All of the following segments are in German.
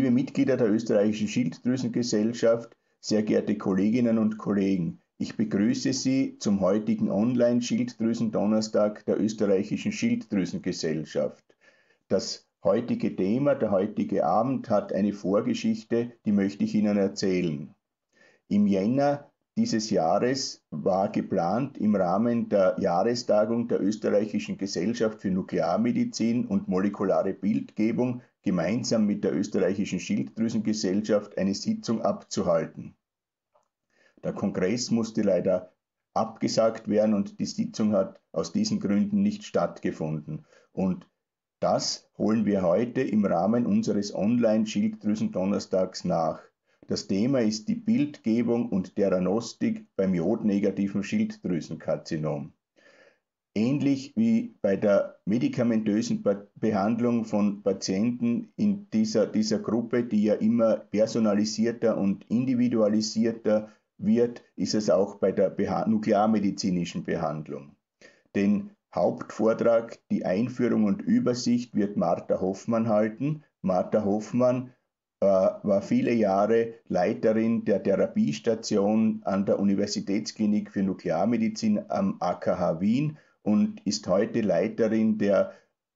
Liebe Mitglieder der Österreichischen Schilddrüsengesellschaft, sehr geehrte Kolleginnen und Kollegen, ich begrüße Sie zum heutigen Online-Schilddrüsendonnerstag der Österreichischen Schilddrüsengesellschaft. Das heutige Thema, der heutige Abend hat eine Vorgeschichte, die möchte ich Ihnen erzählen. Im Jänner dieses Jahres war geplant, im Rahmen der Jahrestagung der Österreichischen Gesellschaft für Nuklearmedizin und molekulare Bildgebung gemeinsam mit der Österreichischen Schilddrüsengesellschaft eine Sitzung abzuhalten. Der Kongress musste leider abgesagt werden und die Sitzung hat aus diesen Gründen nicht stattgefunden. Und das holen wir heute im Rahmen unseres Online-Schilddrüsendonnerstags nach. Das Thema ist die Bildgebung und Theranostik beim jodnegativen Schilddrüsenkarzinom. Ähnlich wie bei der medikamentösen Behandlung von Patienten in dieser Gruppe, die ja immer personalisierter und individualisierter wird, ist es auch bei der nuklearmedizinischen Behandlung. Den Hauptvortrag, die Einführung und Übersicht wird Martha Hoffmann halten. Martha Hoffmann war viele Jahre Leiterin der Therapiestation an der Universitätsklinik für Nuklearmedizin am AKH Wien und ist heute Leiterin der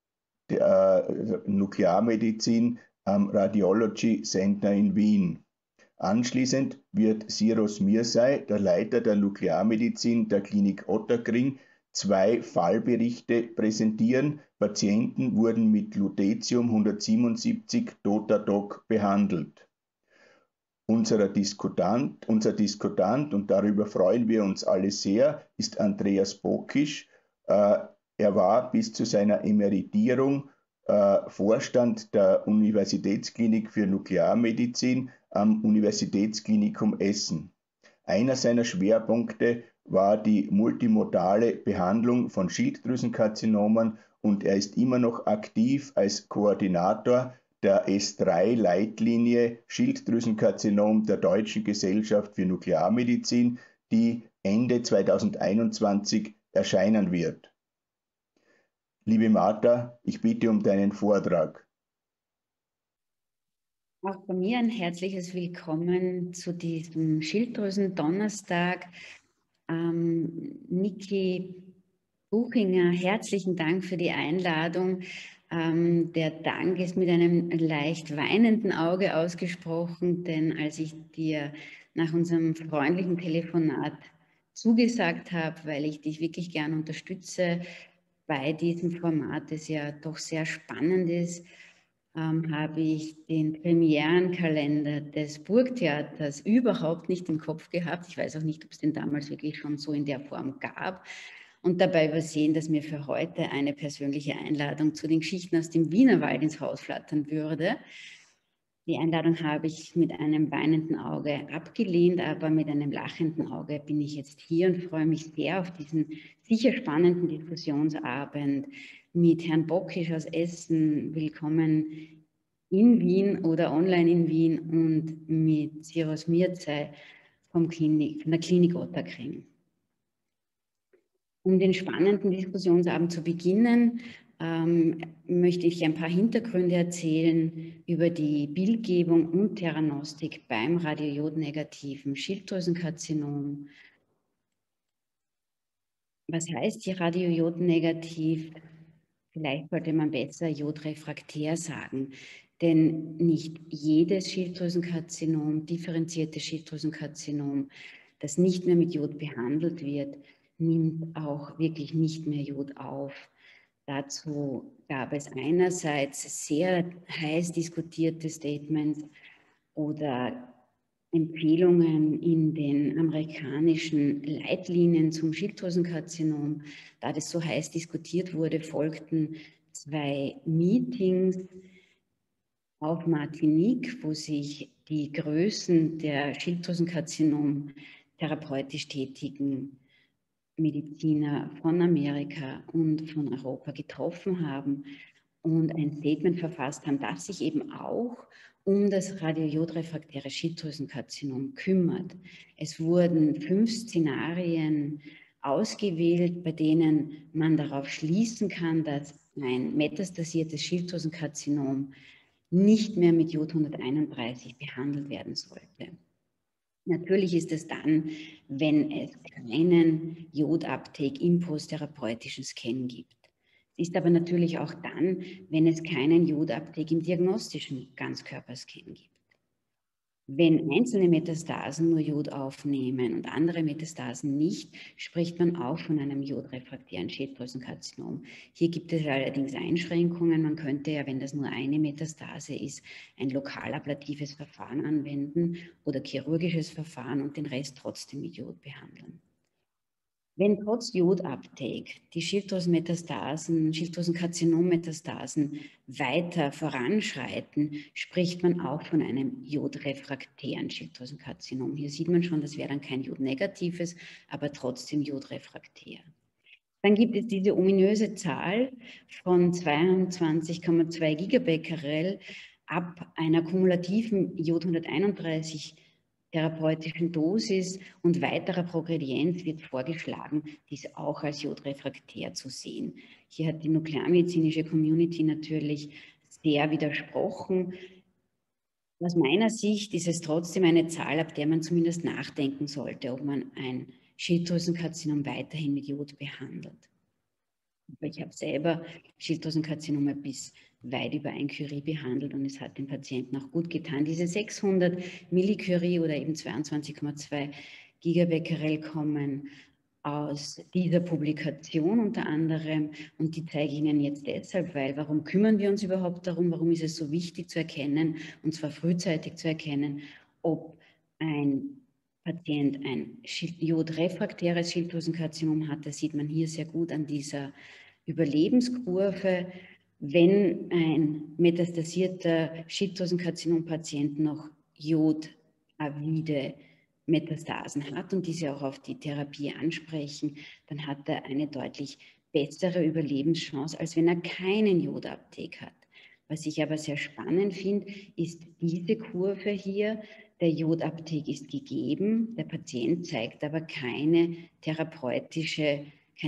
Nuklearmedizin am Radiology Center in Wien. Anschließend wird Siros Mirsay, der Leiter der Nuklearmedizin der Klinik Ottakring, 2 Fallberichte präsentieren. Patienten wurden mit Lutetium-177 Dotadoc behandelt. Unser Diskutant, und darüber freuen wir uns alle sehr, ist Andreas Bokisch. Er war bis zu seiner Emeritierung Vorstand der Universitätsklinik für Nuklearmedizin am Universitätsklinikum Essen. Einer seiner Schwerpunkte war die multimodale Behandlung von Schilddrüsenkarzinomen und er ist immer noch aktiv als Koordinator der S3-Leitlinie Schilddrüsenkarzinom der Deutschen Gesellschaft für Nuklearmedizin, die Ende 2021 erscheinen wird. Liebe Martha, ich bitte um deinen Vortrag. Auch von mir ein herzliches Willkommen zu diesem Schilddrüsen-Donnerstag. Niki Buchinger, herzlichen Dank für die Einladung. Der Dank ist mit einem leicht weinenden Auge ausgesprochen, denn als ich dir nach unserem freundlichen Telefonat zugesagt habe, weil ich dich wirklich gern unterstütze bei diesem Format, das ja doch sehr spannend ist, habe ich den Premierenkalender des Burgtheaters überhaupt nicht im Kopf gehabt. Ich weiß auch nicht, ob es den damals wirklich schon so in der Form gab. Und dabei übersehen, dass mir für heute eine persönliche Einladung zu den Geschichten aus dem Wienerwald ins Haus flattern würde. Die Einladung habe ich mit einem weinenden Auge abgelehnt, aber mit einem lachenden Auge bin ich jetzt hier und freue mich sehr auf diesen sicher spannenden Diskussionsabend mit Herrn Bokisch aus Essen. Willkommen in Wien oder online in Wien und mit Siros Mirsay von der Klinik Ottakring. Um den spannenden Diskussionsabend zu beginnen, möchte ich ein paar Hintergründe erzählen über die Bildgebung und Theranostik beim radiojodnegativen Schilddrüsenkarzinom. Was heißt hier radiojodnegativ? Vielleicht sollte man besser jodrefraktär sagen, denn nicht jedes Schilddrüsenkarzinom, differenziertes Schilddrüsenkarzinom, das nicht mehr mit Jod behandelt wird, nimmt auch wirklich nicht mehr Jod auf. Dazu gab es einerseits sehr heiß diskutierte Statements oder Empfehlungen in den amerikanischen Leitlinien zum Schilddrüsenkarzinom. Da das so heiß diskutiert wurde, folgten 2 Meetings auf Martinique, wo sich die Größen der Schilddrüsenkarzinom therapeutisch tätigen Mediziner von Amerika und von Europa getroffen haben und ein Statement verfasst haben, das sich eben auch um das radiojodrefraktäre Schilddrüsenkarzinom kümmert. Es wurden 5 Szenarien ausgewählt, bei denen man darauf schließen kann, dass ein metastasiertes Schilddrüsenkarzinom nicht mehr mit Jod 131 behandelt werden sollte. Natürlich ist es dann, wenn es keinen Jod-Uptake im posttherapeutischen Scan gibt. Es ist aber natürlich auch dann, wenn es keinen Jod-Uptake im diagnostischen Ganzkörperscan gibt. Wenn einzelne Metastasen nur Jod aufnehmen und andere Metastasen nicht, spricht man auch von einem jodrefraktären Schilddrüsenkarzinom. Hier gibt es allerdings Einschränkungen. Man könnte ja, wenn das nur eine Metastase ist, ein lokalablatives Verfahren anwenden oder chirurgisches Verfahren und den Rest trotzdem mit Jod behandeln. Wenn trotz Jod-Uptake die Schilddrüsenmetastasen, Schilddrüsenkarzinommetastasen weiter voranschreiten, spricht man auch von einem jodrefraktären Schilddrüsenkarzinom. Hier sieht man schon, das wäre dann kein jodnegatives, aber trotzdem jodrefraktär. Dann gibt es diese ominöse Zahl von 22,2 Gigabecquerel ab einer kumulativen Jod 131 therapeutischen Dosis und weiterer Progredienz wird vorgeschlagen, dies auch als jodrefraktär zu sehen. Hier hat die nuklearmedizinische Community natürlich sehr widersprochen. Aus meiner Sicht ist es trotzdem eine Zahl, ab der man zumindest nachdenken sollte, ob man ein Schilddrüsenkarzinom weiterhin mit Jod behandelt. Ich habe selber Schilddrüsenkarzinome bis weit über 1 Curie behandelt und es hat den Patienten auch gut getan. Diese 600 Millicurie oder eben 22,2 Gigabecquerel kommen aus dieser Publikation unter anderem und die zeige ich Ihnen jetzt deshalb, weil warum kümmern wir uns überhaupt darum, warum ist es so wichtig zu erkennen und zwar frühzeitig zu erkennen, ob ein Patient ein jodrefraktäres Schilddrüsenkarzinom hat. Das sieht man hier sehr gut an dieser Überlebenskurve. Wenn ein metastasierter Schilddrüsenkarzinom-Patient noch jodavide Metastasen hat und diese auch auf die Therapie ansprechen, dann hat er eine deutlich bessere Überlebenschance, als wenn er keinen Jodabtek hat. Was ich aber sehr spannend finde, ist diese Kurve hier. Der Jodabtek ist gegeben, der Patient zeigt aber kein therapeutisches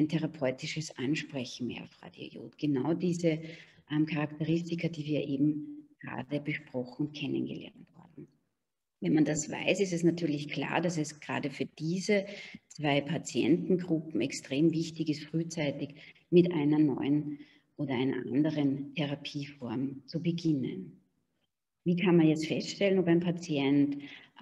Ansprechen mehr auf Radiojod. Genau diese Charakteristika, die wir eben gerade besprochen und kennengelernt haben. Wenn man das weiß, ist es natürlich klar, dass es gerade für diese zwei Patientengruppen extrem wichtig ist, frühzeitig mit einer neuen oder einer anderen Therapieform zu beginnen. Wie kann man jetzt feststellen, ob ein Patient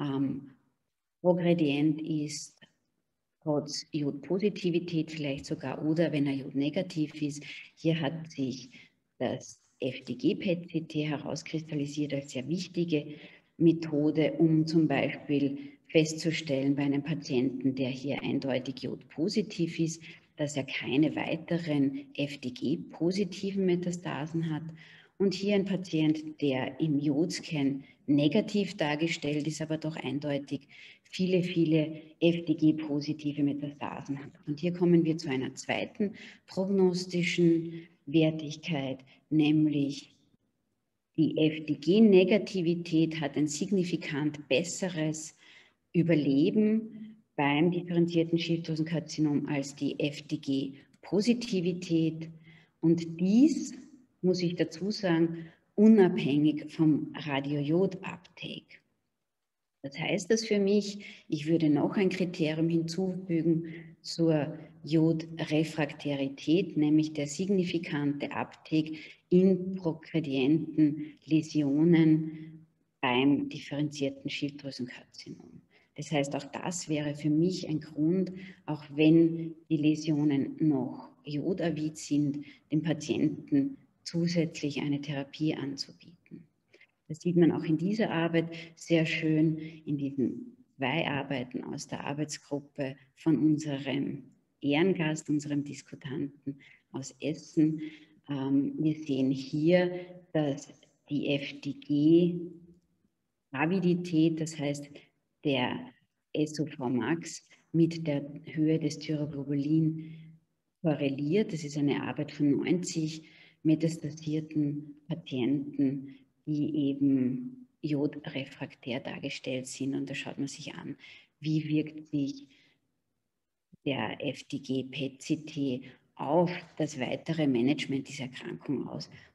progredient ist, trotz Jodpositivität vielleicht sogar oder wenn er jodnegativ ist? Hier hat sich das FDG-PET-CT herauskristallisiert als sehr wichtige Methode, um zum Beispiel festzustellen bei einem Patienten, der hier eindeutig jodpositiv ist, dass er keine weiteren FDG-positiven Metastasen hat. Und hier ein Patient, der im Jodscan negativ dargestellt ist, aber doch eindeutig viele FDG-positive Metastasen hat. Und hier kommen wir zu einer zweiten prognostischen Wertigkeit, nämlich die FDG-Negativität hat ein signifikant besseres Überleben beim differenzierten Schilddrüsenkarzinom als die FDG-Positivität. Und dies, muss ich dazu sagen, unabhängig vom Radiojod-Uptake. Das heißt das für mich, ich würde noch ein Kriterium hinzufügen zur Jodrefraktarität, nämlich der signifikante Uptake in progredienten Läsionen beim differenzierten Schilddrüsenkarzinom. Das heißt, auch das wäre für mich ein Grund, auch wenn die Läsionen noch jodavid sind, dem Patienten zusätzlich eine Therapie anzubieten. Das sieht man auch in dieser Arbeit sehr schön, in diesen zwei Arbeiten aus der Arbeitsgruppe von unserem Ehrengast, unserem Diskutanten aus Essen. Wir sehen hier, dass die FDG-Avidität, das heißt der SOV-Max mit der Höhe des Thyroglobulin korreliert. Das ist eine Arbeit von 90 metastasierten Patienten, die eben jodrefraktär dargestellt sind. Und da schaut man sich an, wie wirkt sich der FDG-PET-CT auf das weitere Management dieser Erkrankung aus.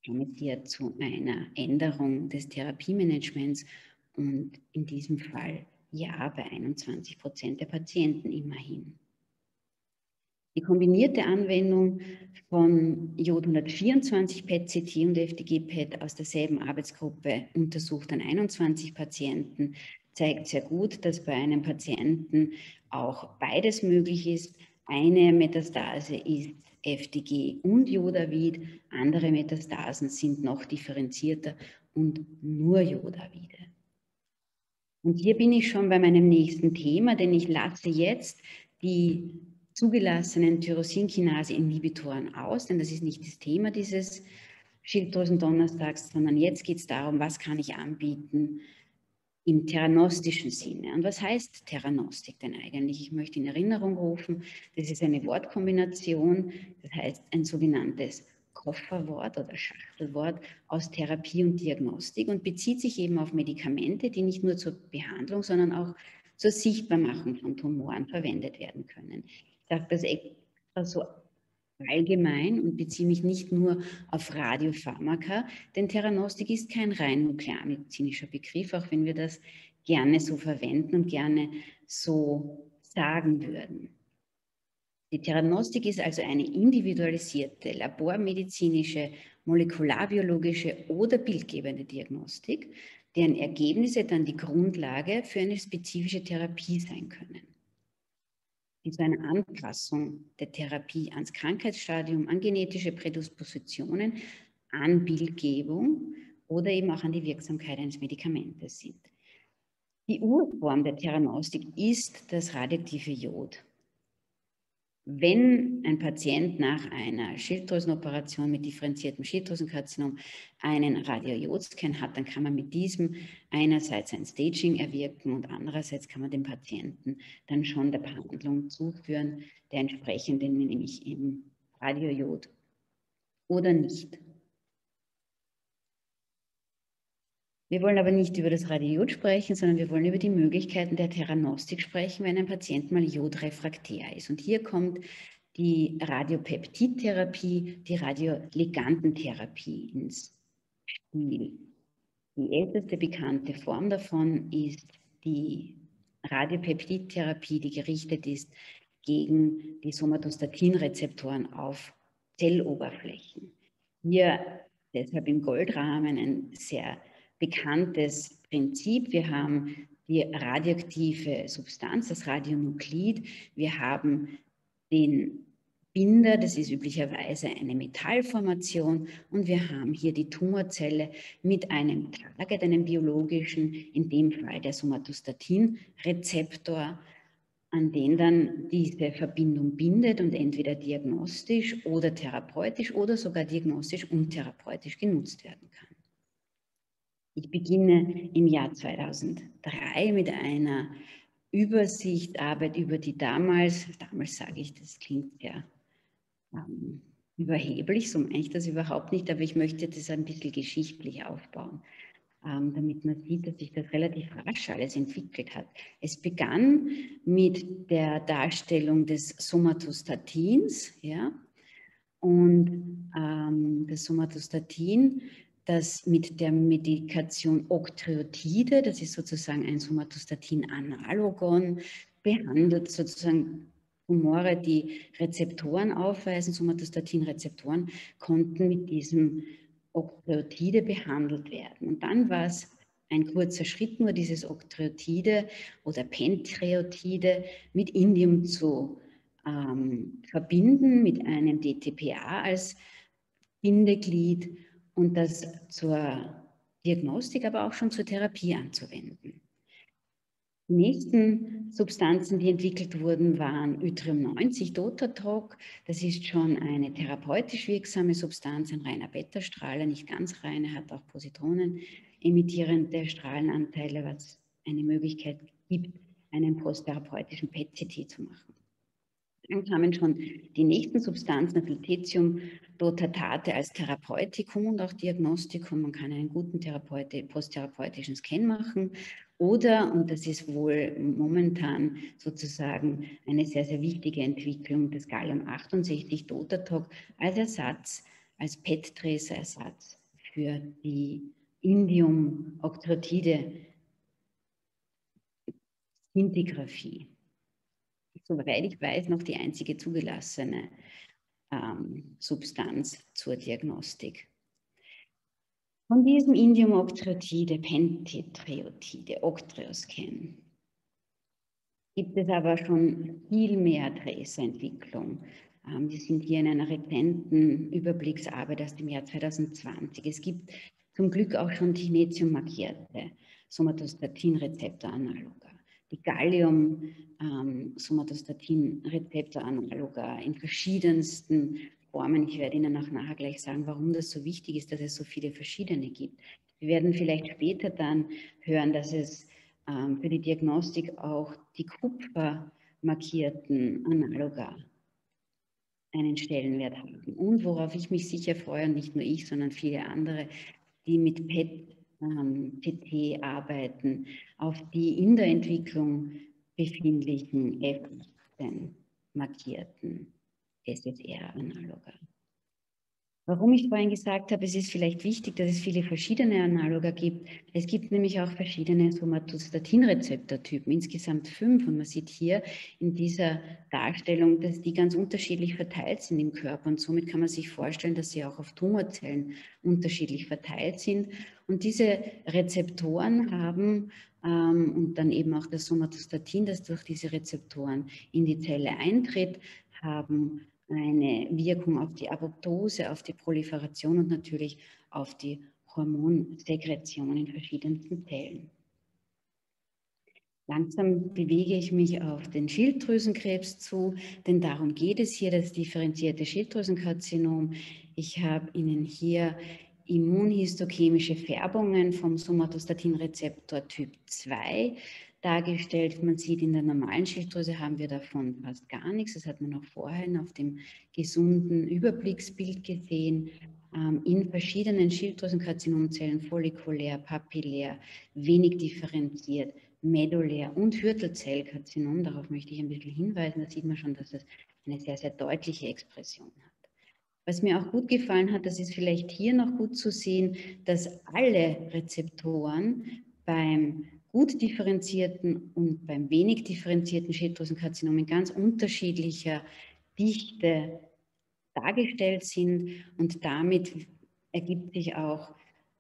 kam es hier zu einer Änderung des Therapiemanagements und in diesem Fall ja bei 21% der Patienten immerhin. Die kombinierte Anwendung von Jod 124 PET-CT und FDG-PET aus derselben Arbeitsgruppe untersucht an 21 Patienten zeigt sehr gut, dass bei einem Patienten auch beides möglich ist. Eine Metastase ist FDG und Jodavid, andere Metastasen sind noch differenzierter und nur Jodavide. Und hier bin ich schon bei meinem nächsten Thema, denn ich lasse jetzt die zugelassenen Tyrosinkinase-Inhibitoren aus, denn das ist nicht das Thema dieses Schilddrüsendonnerstags, sondern jetzt geht es darum, was kann ich anbieten im therapnostischen Sinne. Und was heißt Theranostik denn eigentlich? Ich möchte in Erinnerung rufen, das ist eine Wortkombination, das heißt ein sogenanntes Kofferwort oder Schachtelwort aus Therapie und Diagnostik und bezieht sich eben auf Medikamente, die nicht nur zur Behandlung, sondern auch zur Sichtbarmachung von Tumoren verwendet werden können. Ich sage das extra so allgemein und beziehe mich nicht nur auf Radiopharmaka, denn Theranostik ist kein rein nuklearmedizinischer Begriff, auch wenn wir das gerne so verwenden und gerne so sagen würden. Die Theranostik ist also eine individualisierte, labormedizinische, molekularbiologische oder bildgebende Diagnostik, deren Ergebnisse dann die Grundlage für eine spezifische Therapie sein können. In so einer Anpassung der Therapie ans Krankheitsstadium, an genetische Prädispositionen, an Bildgebung oder eben auch an die Wirksamkeit eines Medikamentes sind. Die Urform der Theranostik ist das radioaktive Jod. Wenn ein Patient nach einer Schilddrüsenoperation mit differenziertem Schilddrüsenkarzinom einen Radiojod-Scan hat, dann kann man mit diesem einerseits ein Staging erwirken und andererseits kann man den Patienten dann schon der Behandlung zuführen, der entsprechenden, nämlich eben Radiojod oder nicht. Wir wollen aber nicht über das Radiojod sprechen, sondern wir wollen über die Möglichkeiten der Theranostik sprechen, wenn ein Patient mal jodrefraktär ist. Und hier kommt die Radiopeptidtherapie, die Radioligandentherapie ins Spiel. Die älteste bekannte Form davon ist die Radiopeptidtherapie, die gerichtet ist gegen die Somatostatinrezeptoren auf Zelloberflächen. Hier deshalb im Goldrahmen ein sehr bekanntes Prinzip. Wir haben die radioaktive Substanz, das Radionuklid. Wir haben den Binder, das ist üblicherweise eine Metallformation, und wir haben hier die Tumorzelle mit einem Target, einem biologischen, in dem Fall der Somatostatin-Rezeptor, an den dann diese Verbindung bindet und entweder diagnostisch oder therapeutisch oder sogar diagnostisch und therapeutisch genutzt werden kann. Ich beginne im Jahr 2003 mit einer Übersichtsarbeit über die damals sage ich, das klingt ja überheblich, so meine ich das überhaupt nicht, aber ich möchte das ein bisschen geschichtlich aufbauen, damit man sieht, dass sich das relativ rasch alles entwickelt hat. Es begann mit der Darstellung des Somatostatins, ja, und das Somatostatin, das mit der Medikation Octreotide, das ist sozusagen ein Somatostatin-Analogon, behandelt sozusagen Tumore, die Rezeptoren aufweisen, Somatostatin-Rezeptoren, konnten mit diesem Octreotide behandelt werden. Und dann war es ein kurzer Schritt, nur dieses Octreotide oder Pentreotide mit Indium zu verbinden, mit einem DTPA als Bindeglied und das zur Diagnostik, aber auch schon zur Therapie anzuwenden. Die nächsten Substanzen, die entwickelt wurden, waren Yttrium-90, Dotatok. Das ist schon eine therapeutisch wirksame Substanz, ein reiner Beta-Strahler, nicht ganz rein, er hat auch Positronen emittierende Strahlenanteile, was eine Möglichkeit gibt, einen posttherapeutischen PET-CT zu machen. Dann kamen schon die nächsten Substanzen, das Lutetium-Dotatate als Therapeutikum und auch Diagnostikum. Man kann einen guten posttherapeutischen Scan machen. Oder, und das ist wohl momentan sozusagen eine sehr, sehr wichtige Entwicklung, das Gallium-68 Dotatok als Ersatz als PET-Tracer-Ersatz für die Indium-Oktrotyde-Szintigraphie. Soweit ich weiß, noch die einzige zugelassene Substanz zur Diagnostik. Von diesem Indium-Oktrotyde, Pentetreotide, Octreoscan, gibt es aber schon viel mehr Tracerentwicklung. Wir sind hier in einer rezenten Überblicksarbeit aus dem Jahr 2020. Es gibt zum Glück auch schon technetium-markierte Somatostatin-Rezeptoranaloga. Die Gallium-Somatostatin-Rezeptoranaloga in verschiedensten Formen. Ich werde Ihnen auch nachher gleich sagen, warum das so wichtig ist, dass es so viele verschiedene gibt. Wir werden vielleicht später dann hören, dass es für die Diagnostik auch die kupfermarkierten Analoga einen Stellenwert haben. Und worauf ich mich sicher freue, und nicht nur ich, sondern viele andere, die mit PET-CT arbeiten, auf die in der Entwicklung befindlichen F-markierten SSR-Analoga. Warum ich vorhin gesagt habe, es ist vielleicht wichtig, dass es viele verschiedene Analoga gibt. Es gibt nämlich auch verschiedene Somatostatin-Rezeptortypen, insgesamt 5. Und man sieht hier in dieser Darstellung, dass die ganz unterschiedlich verteilt sind im Körper. Und somit kann man sich vorstellen, dass sie auch auf Tumorzellen unterschiedlich verteilt sind. Und diese Rezeptoren haben und dann eben auch das Somatostatin, das durch diese Rezeptoren in die Zelle eintritt, haben eine Wirkung auf die Apoptose, auf die Proliferation und natürlich auf die Hormonsekretion in verschiedensten Zellen. Langsam bewege ich mich auf den Schilddrüsenkrebs zu, denn darum geht es hier, das differenzierte Schilddrüsenkarzinom. Ich habe Ihnen hier immunhistochemische Färbungen vom Somatostatin-Rezeptor Typ 2 dargestellt. Man sieht, in der normalen Schilddrüse haben wir davon fast gar nichts. Das hat man auch vorhin auf dem gesunden Überblicksbild gesehen. In verschiedenen Schilddrüsenkarzinomzellen, follikulär, papillär, wenig differenziert, medulär und Hürtelzellkarzinom. Darauf möchte ich ein bisschen hinweisen. Da sieht man schon, dass es eine sehr, sehr deutliche Expression hat. Was mir auch gut gefallen hat, das ist vielleicht hier noch gut zu sehen, dass alle Rezeptoren beim gut differenzierten und beim wenig differenzierten Schilddrüsenkarzinom in ganz unterschiedlicher Dichte dargestellt sind, und damit ergibt sich auch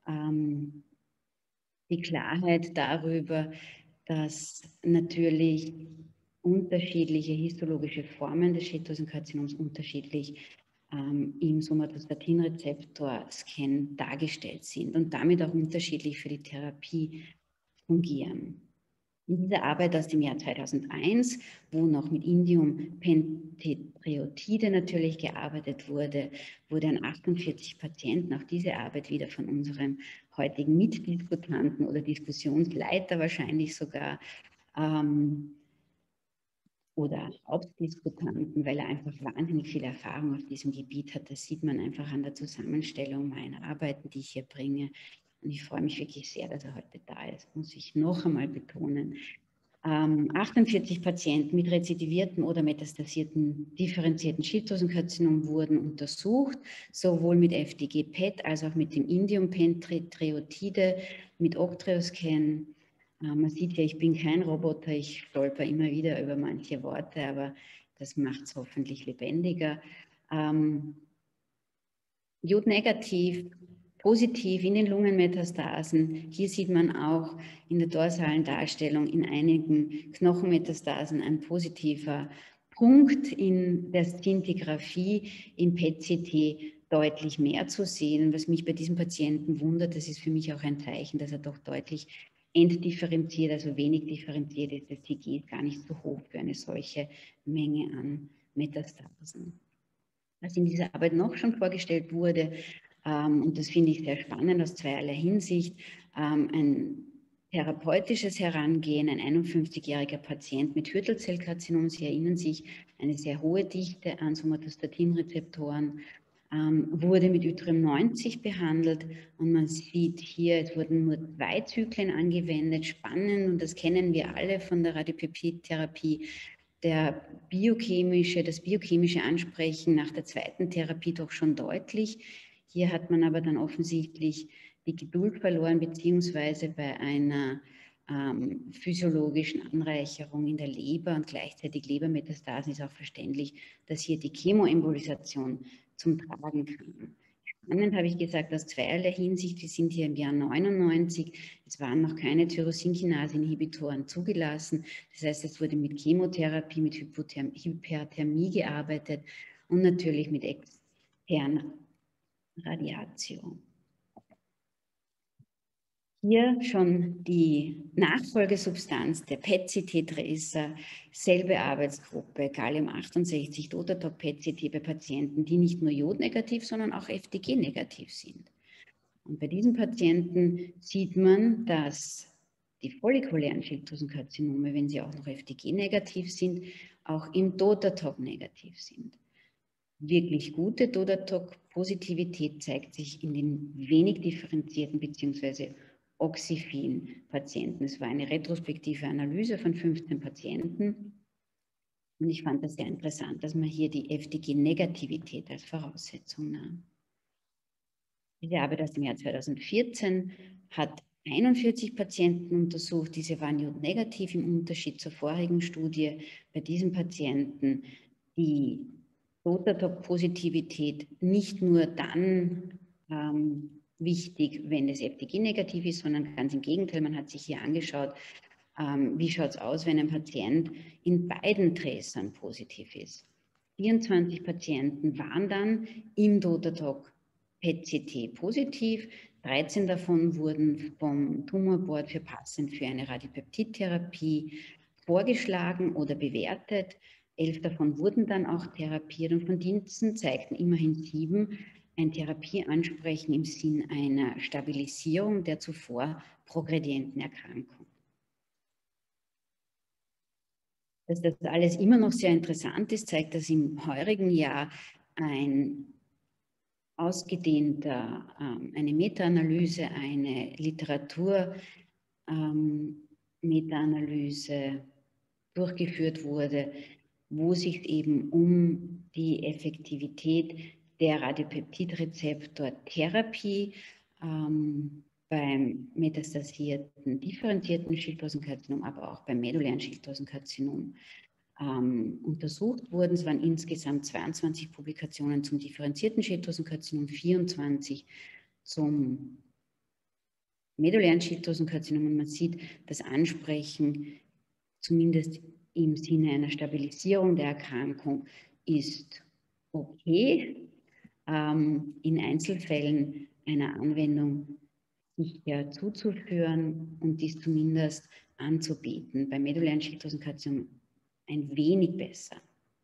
die Klarheit darüber, dass natürlich unterschiedliche histologische Formen des Schilddrüsenkarzinoms unterschiedlich im Somatostatin-Rezeptor-Scan dargestellt sind und damit auch unterschiedlich für die Therapie fungieren. In dieser Arbeit aus dem Jahr 2001, wo noch mit Indium-Pentetreotide natürlich gearbeitet wurde, wurde an 48 Patienten, auch diese Arbeit wieder von unserem heutigen Mitdiskutanten oder Diskussionsleiter wahrscheinlich sogar, oder Hauptdiskutanten, weil er einfach wahnsinnig viel Erfahrung auf diesem Gebiet hat. Das sieht man einfach an der Zusammenstellung meiner Arbeiten, die ich hier bringe. Und ich freue mich wirklich sehr, dass er heute da ist, muss ich noch einmal betonen. 48 Patienten mit rezidivierten oder metastasierten differenzierten Schilddrüsenkarzinom wurden untersucht, sowohl mit FDG-PET als auch mit dem Indium-Pentetreotide, mit Octreoscan. Man sieht ja, ich bin kein Roboter, ich stolper immer wieder über manche Worte, aber das macht es hoffentlich lebendiger. Jodnegativ, positiv in den Lungenmetastasen. Hier sieht man auch in der dorsalen Darstellung in einigen Knochenmetastasen ein positiver Punkt in der Szintigraphie, im PET-CT deutlich mehr zu sehen. Was mich bei diesem Patienten wundert, das ist für mich auch ein Zeichen, dass er doch deutlich entdifferenziert, also wenig differenziert ist. Das TG ist gar nicht so hoch für eine solche Menge an Metastasen. Was in dieser Arbeit noch schon vorgestellt wurde, und das finde ich sehr spannend aus zweierlei Hinsicht, ein therapeutisches Herangehen, ein 51-jähriger Patient mit Hürtelzellkarzinom, Sie erinnern sich, eine sehr hohe Dichte an Somatostatin-Rezeptoren, wurde mit Yttrium 90 behandelt, und man sieht hier, es wurden nur 2 Zyklen angewendet, spannend, und das kennen wir alle von der Radiopeptidtherapie, das biochemische Ansprechen nach der zweiten Therapie doch schon deutlich. Hier hat man aber dann offensichtlich die Geduld verloren, beziehungsweise bei einer physiologischen Anreicherung in der Leber und gleichzeitig Lebermetastasen ist auch verständlich, dass hier die Chemoembolisation zum Tragen kam. Spannend habe ich gesagt, aus zweierlei Hinsicht. Wir sind hier im Jahr 99. Es waren noch keine Tyrosinkinase-Inhibitoren zugelassen. Das heißt, es wurde mit Chemotherapie, mit Hyperthermie gearbeitet und natürlich mit externer Radiation. Hier schon die Nachfolgesubstanz der PET-CT-Tracer, selbe Arbeitsgruppe, Gallium-68, Dotatok-PET-CT bei Patienten, die nicht nur jodnegativ, sondern auch FDG-negativ sind. Und bei diesen Patienten sieht man, dass die follikulären Schilddrüsenkarzinome, wenn sie auch noch FDG-negativ sind, auch im Dotatok negativ sind. Wirklich gute Dotatok-Positivität zeigt sich in den wenig differenzierten bzw. Oxyphin-Patienten. Es war eine retrospektive Analyse von 15 Patienten und ich fand das sehr interessant, dass man hier die FDG-Negativität als Voraussetzung nahm. Diese Arbeit aus dem Jahr 2014 hat 41 Patienten untersucht. Diese waren jodnegativ im Unterschied zur vorigen Studie. Bei diesen Patienten die Dotatok-Positivität nicht nur dann wichtig, wenn es FDG-negativ ist, sondern ganz im Gegenteil. Man hat sich hier angeschaut, wie schaut es aus, wenn ein Patient in beiden Tracern positiv ist. 24 Patienten waren dann im Dotatok PET-CT positiv. 13 davon wurden vom Tumorboard für passend für eine Radiopeptidtherapie vorgeschlagen oder bewertet. 11 davon wurden dann auch therapiert und von diesen zeigten immerhin 7 ein Therapieansprechen im Sinn einer Stabilisierung der zuvor progredienten Erkrankung. Dass das alles immer noch sehr interessant ist, zeigt, dass im heurigen Jahr eine Meta-Analyse, eine Literatur-Meta-Analyse durchgeführt wurde, wo sich eben um die Effektivität der Radiopeptidrezeptor-Therapie beim metastasierten, differenzierten Schilddrüsenkarzinom, aber auch beim medullären Schilddrüsenkarzinom untersucht wurden. Es waren insgesamt 22 Publikationen zum differenzierten Schilddrüsenkarzinom, 24 zum medullären Schilddrüsenkarzinom. Und man sieht, das Ansprechen, zumindest im Sinne einer Stabilisierung der Erkrankung, ist okay. In Einzelfällen einer Anwendung sicher zuzuführen und dies zumindest anzubieten. Beim medullären Schilddrüsenkarzinom ein wenig besser.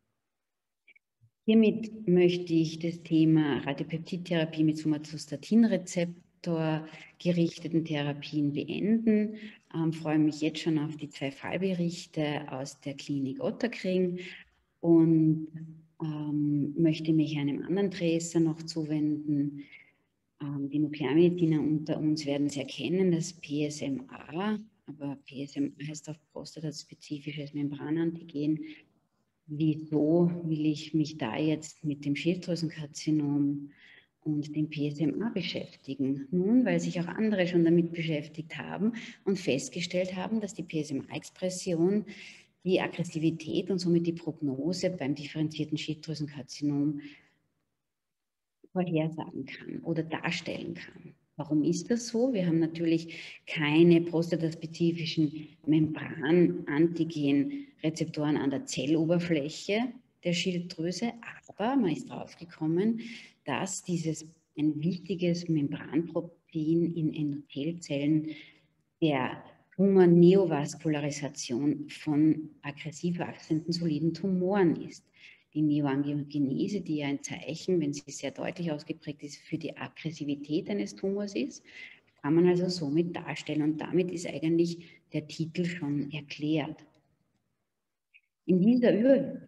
Hiermit möchte ich das Thema Radiopeptidtherapie mit Somatostatinrezeptor gerichteten Therapien beenden. Freue mich jetzt schon auf die 2 Fallberichte aus der Klinik Ottakring und möchte mich einem anderen Tracer noch zuwenden. Die Nuklearmediziner unter uns werden es erkennen, das PSMA, aber PSMA heißt auf prostataspezifisches Membranantigen. Wieso will ich mich da jetzt mit dem Schilddrüsenkarzinom und dem PSMA beschäftigen? Nun, weil sich auch andere schon damit beschäftigt haben und festgestellt haben, dass die PSMA-Expression die Aggressivität und somit die Prognose beim differenzierten Schilddrüsenkarzinom vorhersagen kann oder darstellen kann. Warum ist das so? Wir haben natürlich keine prostataspezifischen Membran-Antigen-Rezeptoren an der Zelloberfläche der Schilddrüse, aber man ist draufgekommen, dass ein wichtiges Membranprotein in Endothelzellen der Tumor-Neovaskularisation von aggressiv wachsenden soliden Tumoren ist. Die Neoangiogenese, die ja ein Zeichen, wenn sie sehr deutlich ausgeprägt ist, für die Aggressivität eines Tumors ist, kann man also somit darstellen. Und damit ist eigentlich der Titel schon erklärt. In dieser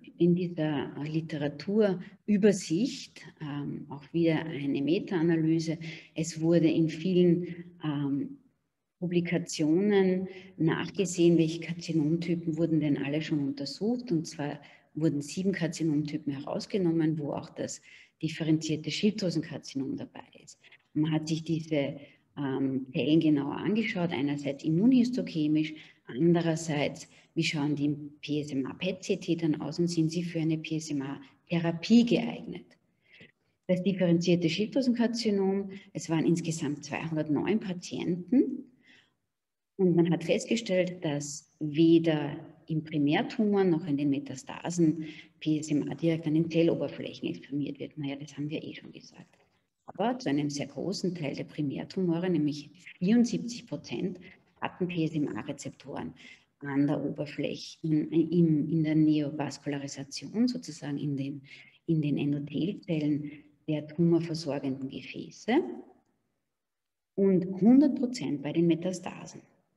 Literaturübersicht, auch wieder eine Meta-Analyse, es wurde in vielen Publikationen nachgesehen, welche Karzinomtypen wurden denn alle schon untersucht. Und zwar wurden 7 Karzinomtypen herausgenommen, wo auch das differenzierte Schilddrüsenkarzinom dabei ist. Man hat sich diese Zellen genauer angeschaut, einerseits immunhistochemisch, andererseits, wie schauen die PSMA-PET-CT dann aus und sind sie für eine PSMA-Therapie geeignet. Das differenzierte Schilddrüsenkarzinom, es waren insgesamt 209 Patienten und man hat festgestellt, dass weder im Primärtumor noch in den Metastasen PSMA direkt an den Zelloberflächen exprimiert wird. Naja, das haben wir eh schon gesagt. Aber zu einem sehr großen Teil der Primärtumore, nämlich 74%, hatten PSMA-Rezeptoren an der Oberfläche, in der Neovaskularisation, sozusagen in den Endothelzellen der tumorversorgenden Gefäße und 100% bei den Metastasen.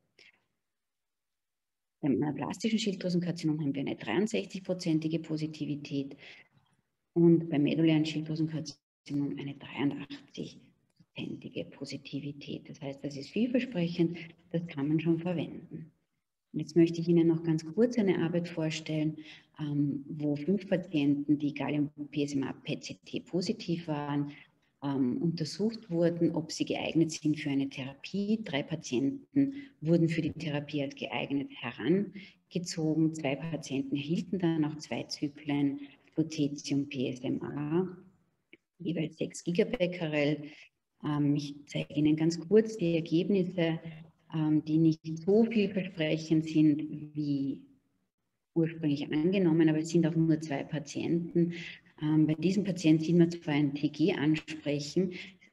Beim anaplastischen Schilddrüsenkarzinom haben wir eine 63%ige Positivität und beim medullären Schilddrüsenkarzinom eine 83%ige Positivität. Das heißt, das ist vielversprechend, das kann man schon verwenden. Und jetzt möchte ich Ihnen noch ganz kurz eine Arbeit vorstellen, wo 5 Patienten, die Gallium-PSMA-PET-CT positiv waren, untersucht wurden, ob sie geeignet sind für eine Therapie. 3 Patienten wurden für die Therapie als geeignet herangezogen. 2 Patienten erhielten dann auch 2 Zyklen Lutetium-PSMA, jeweils 6 Gigabecquerel. Ich zeige Ihnen ganz kurz die Ergebnisse, die nicht so vielversprechend sind wie ursprünglich angenommen, aber es sind auch nur 2 Patienten. Bei diesem Patienten sieht man zwar ein TG ansprechen,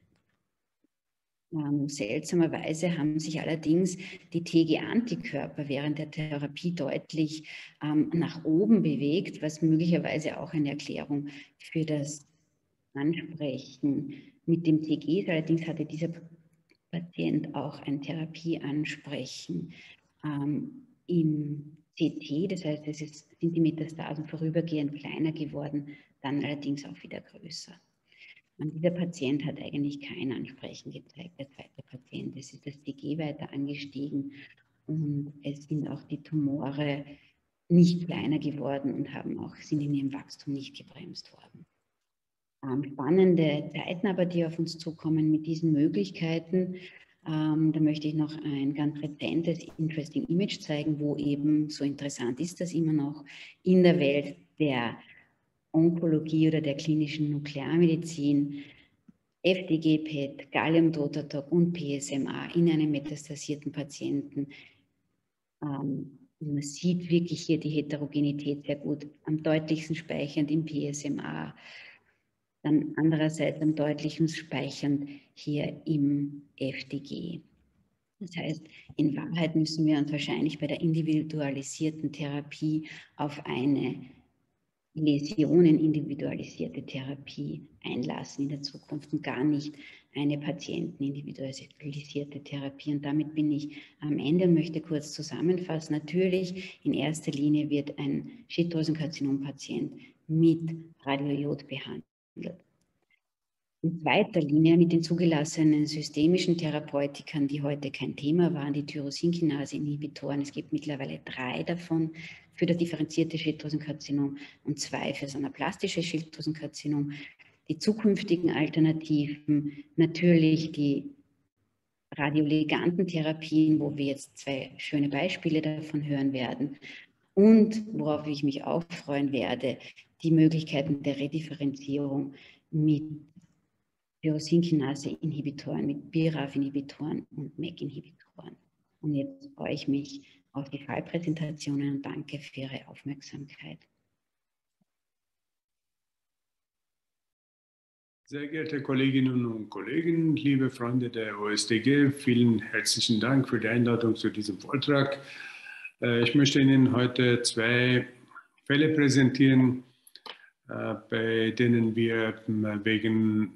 seltsamerweise haben sich allerdings die TG-Antikörper während der Therapie deutlich nach oben bewegt, was möglicherweise auch eine Erklärung für das Ansprechen mit dem TG ist. Allerdings hatte dieser Patient auch ein Therapieansprechen im CT, das heißt, sind die Metastasen vorübergehend kleiner geworden, dann allerdings auch wieder größer. Und dieser Patient hat eigentlich kein Ansprechen gezeigt, der zweite Patient. Es ist das TG weiter angestiegen und es sind auch die Tumore nicht kleiner geworden und sind in ihrem Wachstum nicht gebremst worden. Spannende Zeiten aber, die auf uns zukommen mit diesen Möglichkeiten. Da möchte ich noch ein ganz rezentes Interesting Image zeigen, wo eben, so interessant ist das immer noch, in der Welt der Onkologie oder der klinischen Nuklearmedizin FDG, PET, Gallium-Dotatoc und PSMA in einem metastasierten Patienten. Man sieht wirklich hier die Heterogenität sehr gut, am deutlichsten speichernd im PSMA, dann andererseits am deutlichsten speichernd hier im FDG. Das heißt, in Wahrheit müssen wir uns wahrscheinlich bei der individualisierten Therapie auf eine läsionenindividualisierte Therapie einlassen in der Zukunft und gar nicht eine patientenindividualisierte Therapie. Und damit bin ich am Ende und möchte kurz zusammenfassen. Natürlich, in erster Linie wird ein Schilddrüsenkarzinom-Patient mit Radiojod behandelt. In zweiter Linie mit den zugelassenen systemischen Therapeutikern, die heute kein Thema waren, die Tyrosinkinase-Inhibitoren. Es gibt mittlerweile 3 davon für das differenzierte Schilddrüsenkarzinom und 2 für das anaplastische Schilddrüsenkarzinom. Die zukünftigen Alternativen, natürlich die Radioligantentherapien, wo wir jetzt 2 schöne Beispiele davon hören werden. Und worauf ich mich auch freuen werde, die Möglichkeiten der Redifferenzierung mit Tyrosinkinase-Inhibitoren, mit BRAF-Inhibitoren und MEK-Inhibitoren. Und jetzt freue ich mich auf die Fallpräsentationen und danke für Ihre Aufmerksamkeit. Sehr geehrte Kolleginnen und Kollegen, liebe Freunde der OSDG, vielen herzlichen Dank für die Einladung zu diesem Vortrag. Ich möchte Ihnen heute 2 Fälle präsentieren, bei denen wir wegen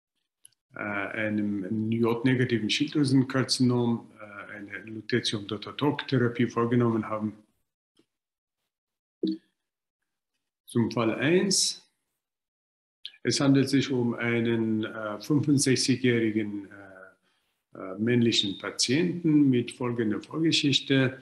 einem jodnegativen Schilddrüsenkarzinom eine Lutetium-Dotatoc-Therapie vorgenommen haben. Zum Fall 1. Es handelt sich um einen 65-jährigen männlichen Patienten mit folgender Vorgeschichte.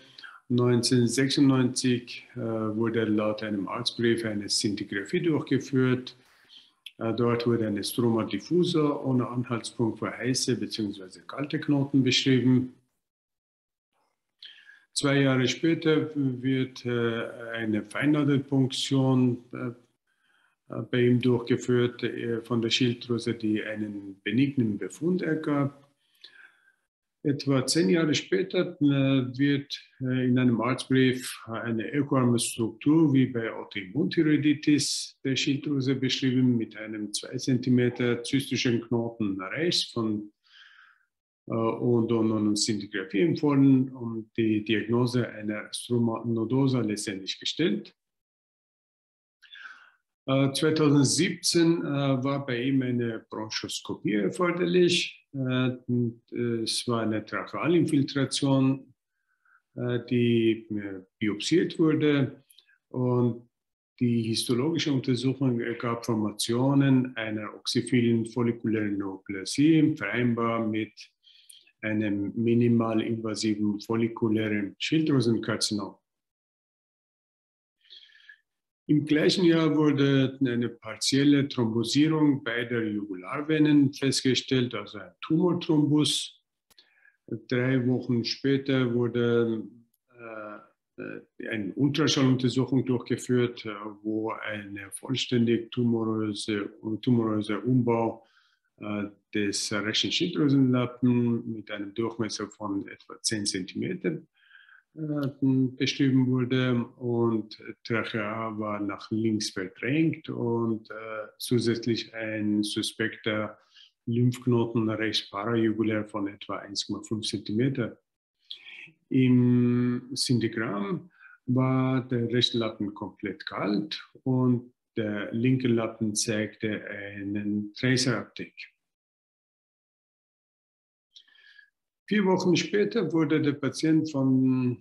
1996 wurde laut einem Arztbrief eine Szintigraphie durchgeführt. Dort wurde eine Stroma diffusa ohne Anhaltspunkt für heiße bzw. kalte Knoten beschrieben. 2 Jahre später wird eine Feinnadelpunktion bei ihm durchgeführt von der Schilddrüse, die einen benignen Befund ergab. Etwa 10 Jahre später wird in einem Arztbrief eine echoarme Struktur wie bei Autoimmunthyreoiditis der Schilddrüse beschrieben mit einem 2 cm zystischen Knoten rechts und eine Szintigraphie empfohlen und die Diagnose einer Stroma nodosa letztendlich gestellt. 2017 war bei ihm eine Bronchoskopie erforderlich. Es war eine Trachealinfiltration, die biopsiert wurde, und die histologische Untersuchung ergab Formationen einer oxyphilen follikulären Neoplasie, vereinbar mit einem minimal invasiven follikulären Schilddrüsenkarzinom. Im gleichen Jahr wurde eine partielle Thrombosierung beider Jugularvenen festgestellt, also ein Tumorthrombus. 3 Wochen später wurde eine Ultraschalluntersuchung durchgeführt, wo eine vollständig tumoröser Umbau des rechten Schilddrüsenlappen mit einem Durchmesser von etwa 10 cm beschrieben wurde, und Trachea war nach links verdrängt und zusätzlich ein suspekter Lymphknoten rechts parajugulär von etwa 1,5 cm. Im Szintigramm war der rechte Lappen komplett kalt und der linke Lappen zeigte einen Tracerabdeck. 4 Wochen später wurde der Patient von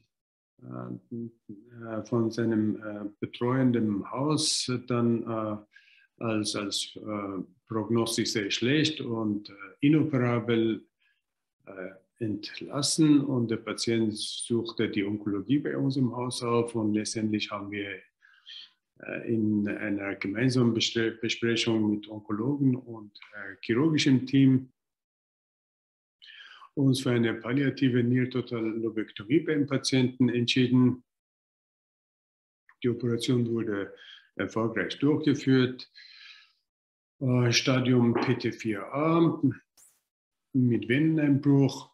seinem betreuenden Haus dann als prognostisch sehr schlecht und inoperabel entlassen, und der Patient suchte die Onkologie bei uns im Haus auf, und letztendlich haben wir in einer gemeinsamen Besprechung mit Onkologen und chirurgischem Team uns für eine palliative Niertotal-Lobektomie beim Patienten entschieden. Die Operation wurde erfolgreich durchgeführt. Stadium PT4a mit Veneneinbruch.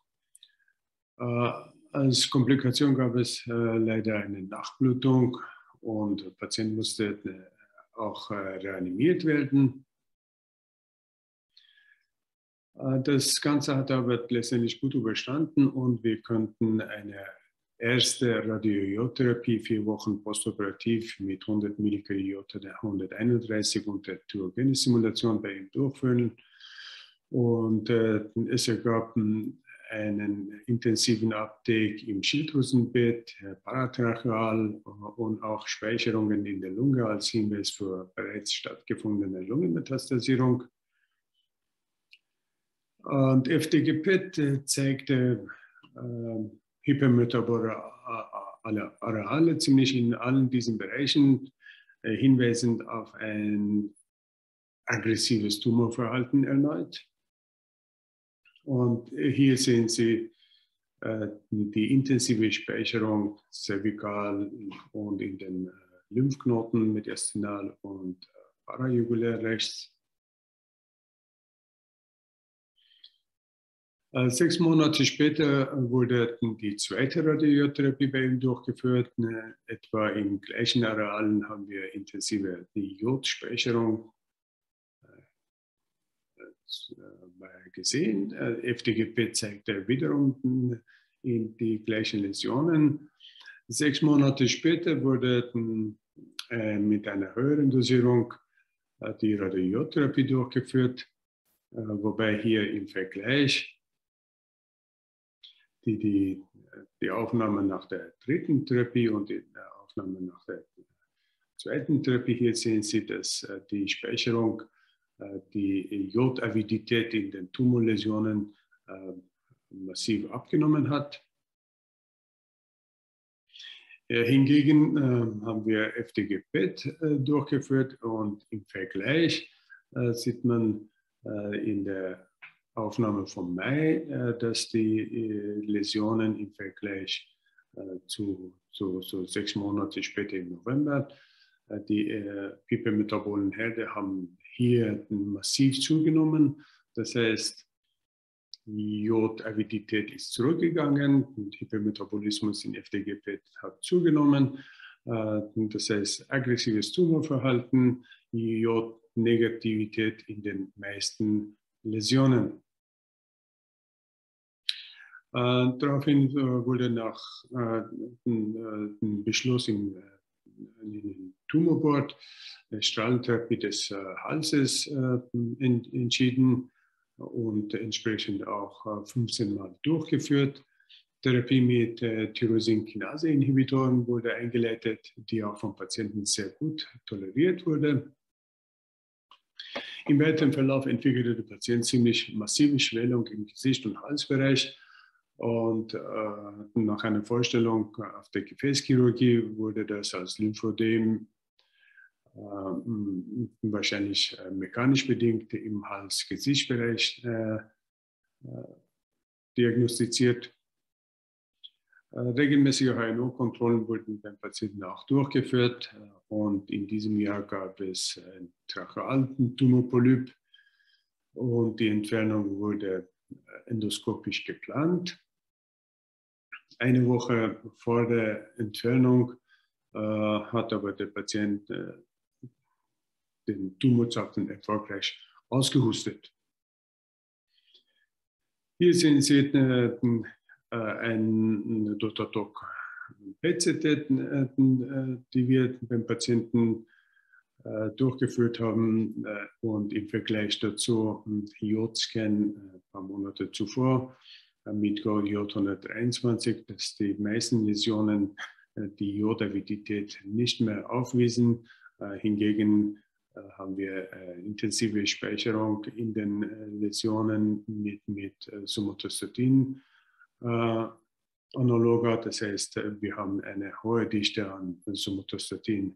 Als Komplikation gab es leider eine Nachblutung, und der Patient musste auch reanimiert werden. Das Ganze hat aber letztendlich gut überstanden, und wir konnten eine erste Radiojodtherapie 4 Wochen postoperativ mit 100 Millikeljod 131 und der Thyrogenes-Simulation bei ihm durchführen. Und es ergab einen intensiven Uptake im Schilddrüsenbett, paratracheal, und auch Speicherungen in der Lunge als Hinweis für bereits stattgefundene Lungenmetastasierung. Und FDG-PET zeigte hypermetabole Areale ziemlich in allen diesen Bereichen, hinweisend auf ein aggressives Tumorverhalten erneut. Und hier sehen Sie die intensive Speicherung cervikal und in den Lymphknoten mediastinal und parajugulär rechts. 6 Monate später wurde die zweite Radiojodtherapie bei ihm durchgeführt. Etwa im gleichen Arealen haben wir intensive Jodspeicherung gesehen. FDG-PET zeigte wiederum die gleichen Läsionen. 6 Monate später wurde mit einer höheren Dosierung die Radiojodtherapie durchgeführt, wobei hier im Vergleich die Aufnahme nach der 3. Therapie und die Aufnahme nach der 2. Therapie, hier sehen Sie, dass die Speicherung, die Jodavidität in den Tumorläsionen massiv abgenommen hat. Hingegen haben wir FDG-PET durchgeführt und im Vergleich sieht man in der Aufnahme vom Mai, dass die Läsionen im Vergleich zu 6 Monate später im November, die Pipemetabolenherde haben hier massiv zugenommen. Das heißt, die Jodavidität ist zurückgegangen, und Hypermetabolismus in FDG-PET hat zugenommen. Das heißt, aggressives Tumorverhalten, Jodnegativität in den meisten Läsionen. Daraufhin wurde nach einem Beschluss im Tumorboard Strahlentherapie des Halses entschieden und entsprechend auch 15 Mal durchgeführt. Therapie mit Tyrosinkinase-Inhibitoren wurde eingeleitet, die auch vom Patienten sehr gut toleriert wurde. Im weiteren Verlauf entwickelte der Patient ziemlich massive Schwellung im Gesicht- und Halsbereich. Und nach einer Vorstellung auf der Gefäßchirurgie wurde das als Lymphödem wahrscheinlich mechanisch bedingt im Hals-Gesichtsbereich diagnostiziert. Regelmäßige HNO-Kontrollen wurden beim Patienten auch durchgeführt und in diesem Jahr gab es einen trachealen Tumorpolyp und die Entfernung wurde endoskopisch geplant. Eine Woche vor der Entfernung hat aber der Patient den Tumorzapfen erfolgreich ausgehustet. Hier sehen Sie ein Dotadoc PET-CT, die wir beim Patienten durchgeführt haben und im Vergleich dazu Jodscan ein paar Monate zuvor mit Jod 123, dass die meisten Läsionen die Jodavidität nicht mehr aufwiesen. Hingegen haben wir intensive Speicherung in den Läsionen mit Somatostatin analoger. Das heißt, wir haben eine hohe Dichte an Somatostatin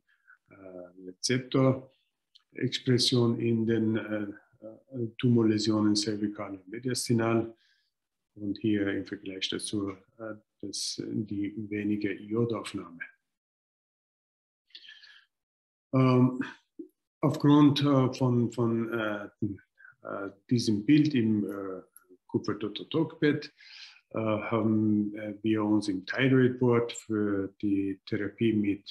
Rezeptorexpression in den Tumorläsionen cervikal und mediastinal. Und hier im Vergleich dazu die wenige Iodaufnahme. Aufgrund von diesem Bild im Kupfer-Dotadoc-PET haben wir uns im Thyroid Board für die Therapie mit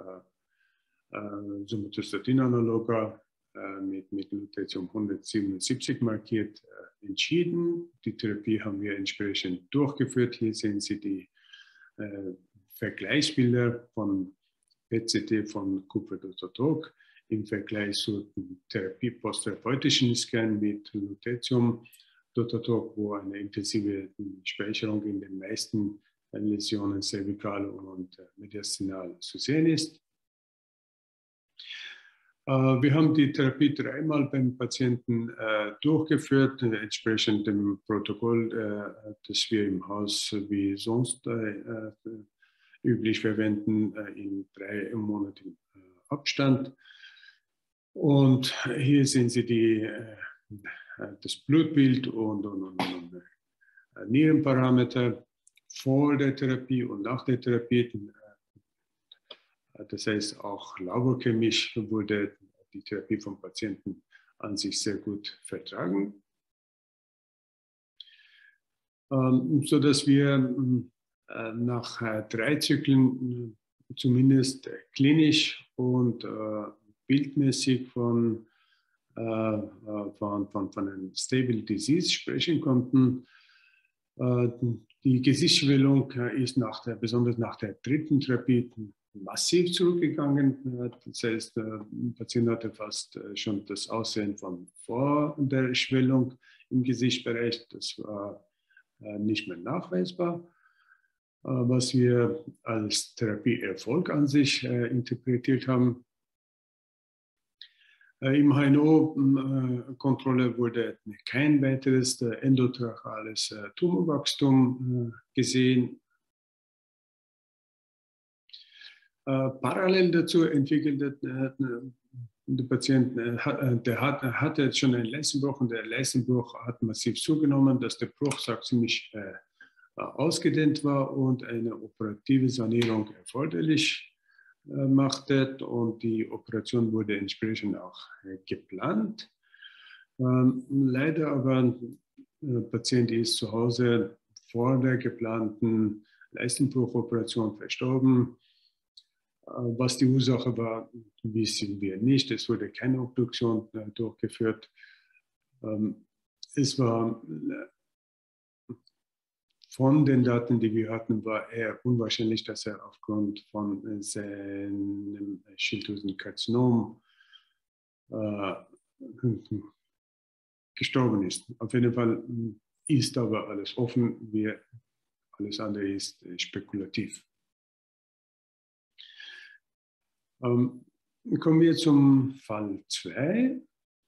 Somatostatin-Analoga mit Lutetium 177 markiert entschieden. Die Therapie haben wir entsprechend durchgeführt. Hier sehen Sie die Vergleichsbilder von PET-CT von Kupfer-Dotadoc im Vergleich zur Therapie posttherapeutischen Scan mit Lutetium-Dotadoc, wo eine intensive Speicherung in den meisten Läsionen cervikal und mediastinal zu sehen ist. Wir haben die Therapie 3-mal beim Patienten durchgeführt, entsprechend dem Protokoll, das wir im Haus wie sonst üblich verwenden, in 3 Monaten Abstand. Und hier sehen Sie das Blutbild und Nierenparameter vor der Therapie und nach der Therapie. Das heißt, auch laborchemisch wurde die Therapie vom Patienten an sich sehr gut vertragen, sodass wir nach 3 Zyklen zumindest klinisch und bildmäßig von einem Stable Disease sprechen konnten. Die Gesichtsschwellung ist besonders nach der 3. Therapie massiv zurückgegangen. Das heißt, der Patient hatte fast schon das Aussehen von vor der Schwellung im Gesichtsbereich. Das war nicht mehr nachweisbar, was wir als Therapieerfolg an sich interpretiert haben. Im HNO-Kontrolle wurde kein weiteres endotrachales Tumorwachstum gesehen. Parallel dazu entwickelte der Patient, der hatte jetzt schon einen Leistenbruch und der Leistenbruch hat massiv zugenommen, dass der Bruchsack ziemlich ausgedehnt war und eine operative Sanierung erforderlich machte und die Operation wurde entsprechend auch geplant. Leider aber der Patient ist zu Hause vor der geplanten Leistenbruchoperation verstorben. Was die Ursache war, wissen wir nicht. Es wurde keine Obduktion durchgeführt. Es war von den Daten, die wir hatten, war eher unwahrscheinlich, dass er aufgrund von seinem Schilddrüsenkarzinom gestorben ist. Auf jeden Fall ist aber alles offen, alles andere ist spekulativ. Kommen wir zum Fall 2.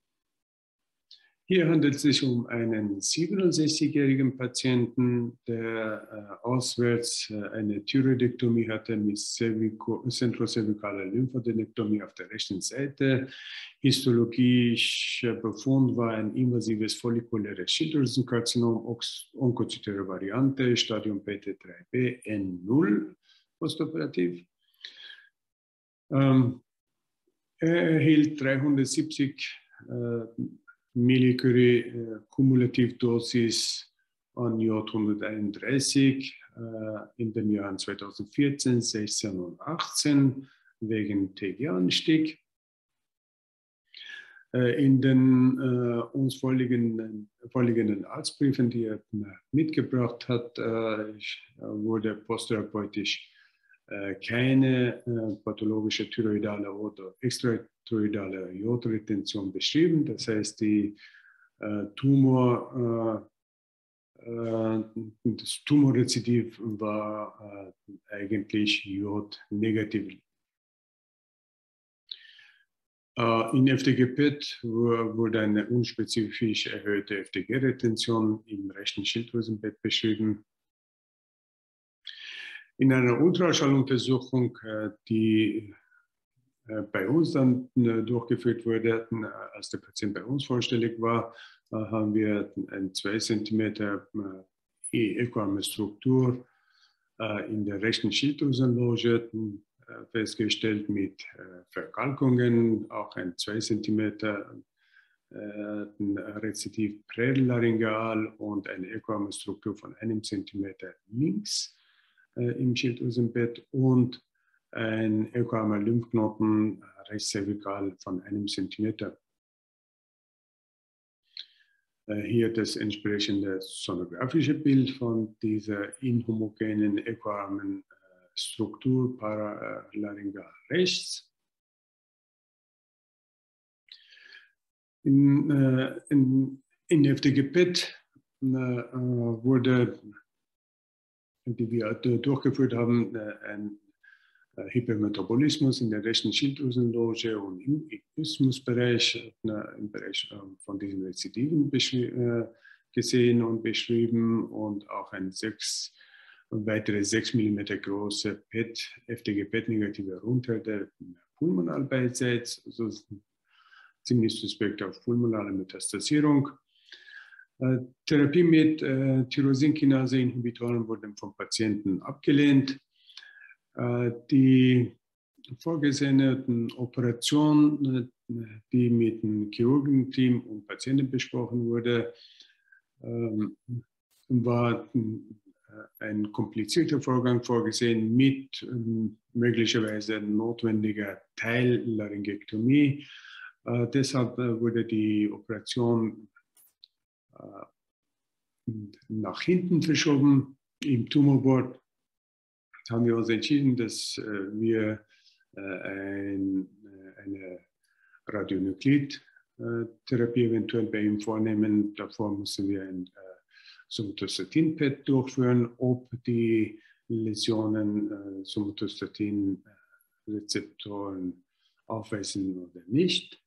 Hier handelt es sich um einen 67-jährigen Patienten, der auswärts eine Thyroidektomie hatte mit zentrocervicaler Lymphadenektomie auf der rechten Seite. Histologischer Befund war ein invasives follikuläres Schilddrüsenkarzinom, onkozytäre Variante, Stadium PT3b, N0 postoperativ. Er erhielt 370 Millicurie Kumulativdosis an Jod 131 in den Jahren 2014, 16 und 18 wegen TG-Anstieg. In den uns vorliegenden Arztbriefen, die er mitgebracht hat, wurde posttherapeutisch keine pathologische thyroidale oder extrathyroidale Jodretention beschrieben. Das heißt, das Tumorrezidiv war eigentlich jodnegativ. In FDG-PET wurde eine unspezifisch erhöhte FDG-Retention im rechten Schilddrüsenbett beschrieben. In einer Ultraschalluntersuchung, die bei uns dann durchgeführt wurde, als der Patient bei uns vorstellig war, haben wir eine 2 cm echoarme Struktur in der rechten Schilddrüsenloge festgestellt mit Verkalkungen, auch ein 2 cm Rezidiv prälaryngeal und eine echoarme Struktur von 1 cm links im Schilddrüsenbett und ein echoarmer Lymphknoten rechtszervikal von 1 cm. Hier das entsprechende sonografische Bild von dieser inhomogenen echoarmen Struktur paralaryngeal rechts. In FDG-PET wurde, die wir durchgeführt haben, ein Hypermetabolismus in der rechten Schilddrüsenloge und im Isthmusbereich, im Bereich von diesen Rezidiven gesehen und beschrieben und auch ein weitere 6 mm große FDG-PET-negative Rundhärte pulmonal beidseits, also ziemlich suspekt auf pulmonale Metastasierung. Therapie mit Tyrosinkinase-Inhibitoren wurde vom Patienten abgelehnt. Die vorgesehene Operation, die mit dem Chirurgenteam und Patienten besprochen wurde, war ein komplizierter Vorgang vorgesehen mit möglicherweise notwendiger Teillaryngektomie. Deshalb wurde die Operation nach hinten verschoben. Im Tumorboard haben wir uns entschieden, dass wir eine Radionuklid-Therapie eventuell bei ihm vornehmen. Davor mussten wir ein Somatostatin-PET durchführen, ob die Läsionen Somatostatin-Rezeptoren aufweisen oder nicht.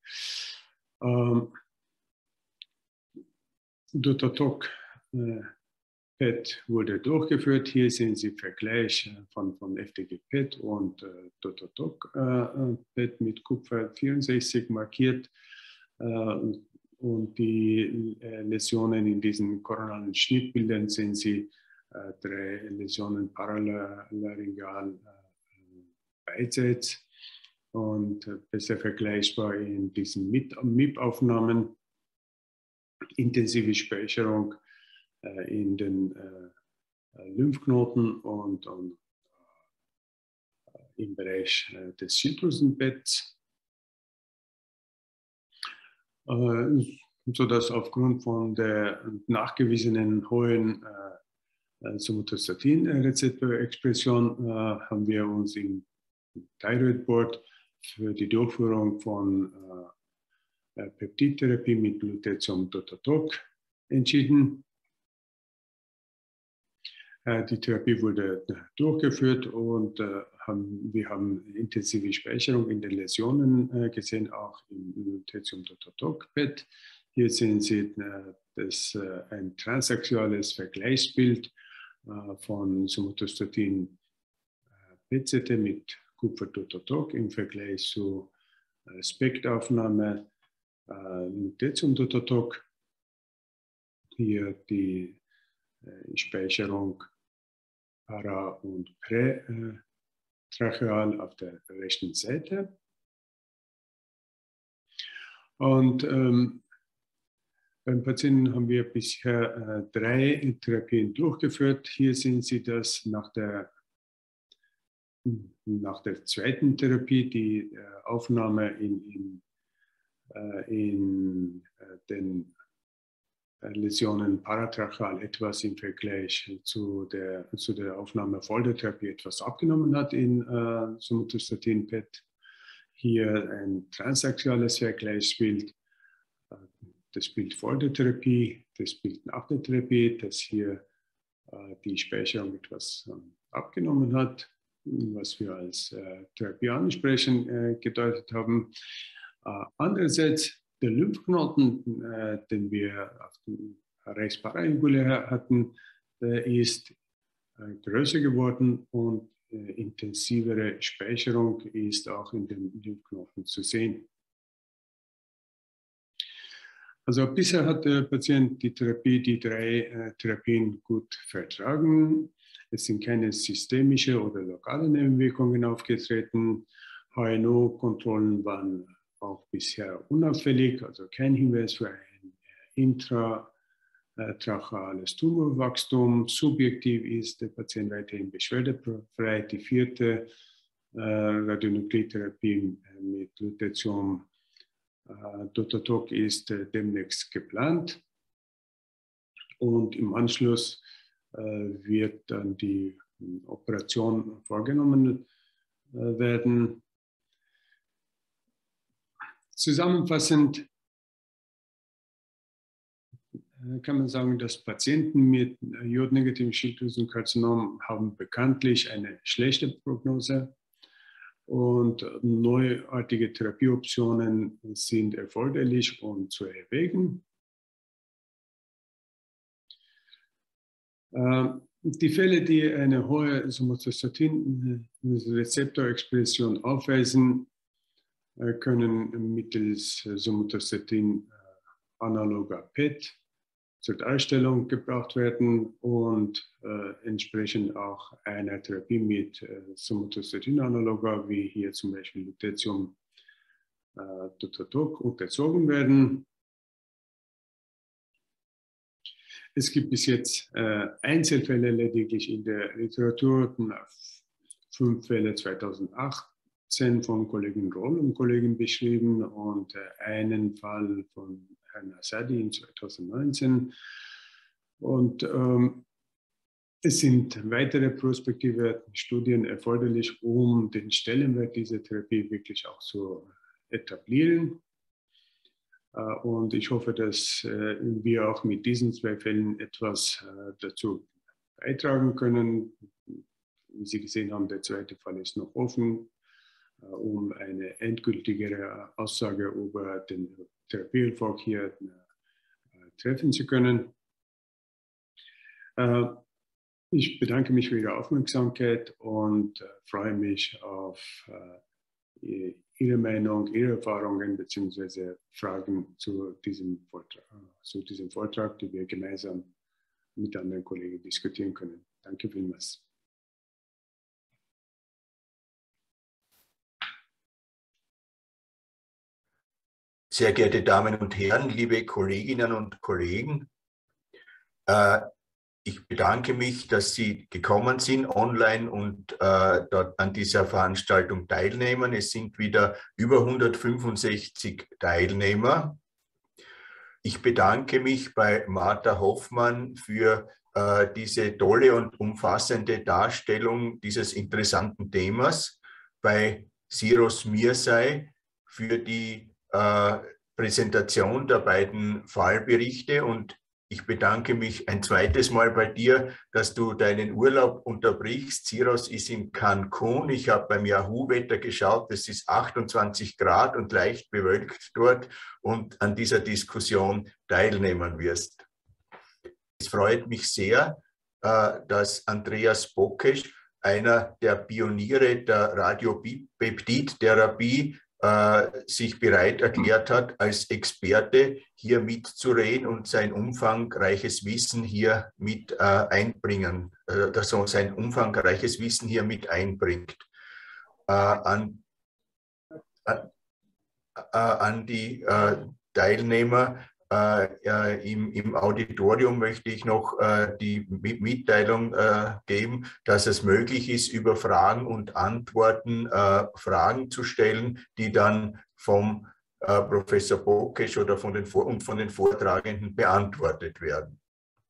DOTATOC-PET wurde durchgeführt. Hier sehen Sie Vergleich von FDG-PET und DOTATOC-PET mit Kupfer 64 markiert. Und die Läsionen in diesen koronalen Schnittbildern sehen Sie 3 Läsionen parallaryngeal beidseits und besser vergleichbar in diesen MIP-Aufnahmen. Intensive Speicherung in den Lymphknoten und im Bereich des Schilddrüsenbetts. Sodass aufgrund von der nachgewiesenen hohen Somatostatin-Rezeptorexpression haben wir uns im Thyroid Board für die Durchführung von Peptidtherapie mit Lutetium-DOTATOC entschieden. Die Therapie wurde durchgeführt und wir haben intensive Speicherung in den Läsionen gesehen, auch im Lutetium-DOTATOC-PET. Hier sehen Sie ein transaxiales Vergleichsbild von Somatostatin-PET-CT mit Kupfer-DOTATOC im Vergleich zu SPECT-Aufnahme Lutetium-DOTATOC. Hier die Speicherung para- und prätracheal auf der rechten Seite. Und beim Patienten haben wir bisher 3 Therapien durchgeführt. Hier sehen Sie das nach der zweiten Therapie, die Aufnahme in den Läsionen paratracheal etwas im Vergleich zu der Aufnahme vor der Therapie etwas abgenommen hat in Somatostatin-PET. Hier ein transaxiales Vergleichsbild, das Bild vor der Therapie, das Bild nach der Therapie, das hier die Speicherung etwas abgenommen hat, was wir als Therapie ansprechen gedeutet haben. Andererseits der Lymphknoten, den wir auf dem rechts paraangulär hatten, ist größer geworden und intensivere Speicherung ist auch in den Lymphknoten zu sehen. Also bisher hat der Patient die 3 Therapien gut vertragen. Es sind keine systemische oder lokale Nebenwirkungen aufgetreten. HNO-Kontrollen waren auch bisher unauffällig, also kein Hinweis für ein intratracheales Tumorwachstum. Subjektiv ist der Patient weiterhin beschwerdefrei. Die 4. Radionuklidtherapie mit Lutetium DOTATOC ist demnächst geplant und im Anschluss wird dann die Operation vorgenommen werden. Zusammenfassend kann man sagen, dass Patienten mit jodnegativen Schilddrüsenkarzinom haben bekanntlich eine schlechte Prognose und neuartige Therapieoptionen sind erforderlich und zu erwägen. Die Fälle, die eine hohe Somatostatin-Rezeptorexpression aufweisen, können mittels Somatostatin-analoger PET zur Darstellung gebracht werden und entsprechend auch einer Therapie mit Somatostatin-analoger, wie hier zum Beispiel Lutetium-DOTATOC, unterzogen werden. Es gibt bis jetzt Einzelfälle lediglich in der Literatur, 5 Fälle 2018 von Kollegin Roll und Kollegen beschrieben und einen Fall von Herrn Assadi in 2019. Und es sind weitere prospektive Studien erforderlich, um den Stellenwert dieser Therapie wirklich auch zu etablieren. Und ich hoffe, dass wir auch mit diesen 2 Fällen etwas dazu beitragen können. Wie Sie gesehen haben, der zweite Fall ist noch offen. um eine endgültigere Aussage über den Therapieerfolg hier treffen zu können. Ich bedanke mich für Ihre Aufmerksamkeit und freue mich auf Ihre Meinung, Ihre Erfahrungen bzw. Fragen zu diesem Vortrag, die wir gemeinsam mit anderen Kollegen diskutieren können. Danke vielmals. Sehr geehrte Damen und Herren, liebe Kolleginnen und Kollegen, ich bedanke mich, dass Sie gekommen sind online und dort an dieser Veranstaltung teilnehmen. Es sind wieder über 165 Teilnehmer. Ich bedanke mich bei Martha Hoffmann für diese tolle und umfassende Darstellung dieses interessanten Themas, bei Siros Mirsay für die Präsentation der beiden Fallberichte, und ich bedanke mich ein zweites Mal bei dir, dass du deinen Urlaub unterbrichst. Siros ist in Cancun. Ich habe beim Yahoo-Wetter geschaut, es ist 28 Grad und leicht bewölkt dort, und an dieser Diskussion teilnehmen wirst. Es freut mich sehr, dass Andreas Bokesch, einer der Pioniere der Radiopeptidtherapie, sich bereit erklärt hat, als Experte hier mitzureden und sein umfangreiches Wissen hier mit einbringt. An die Teilnehmer im Auditorium möchte ich noch die Mitteilung geben, dass es möglich ist, über Fragen und Antworten Fragen zu stellen, die dann vom Professor Bokesch oder von den Vortragenden beantwortet werden.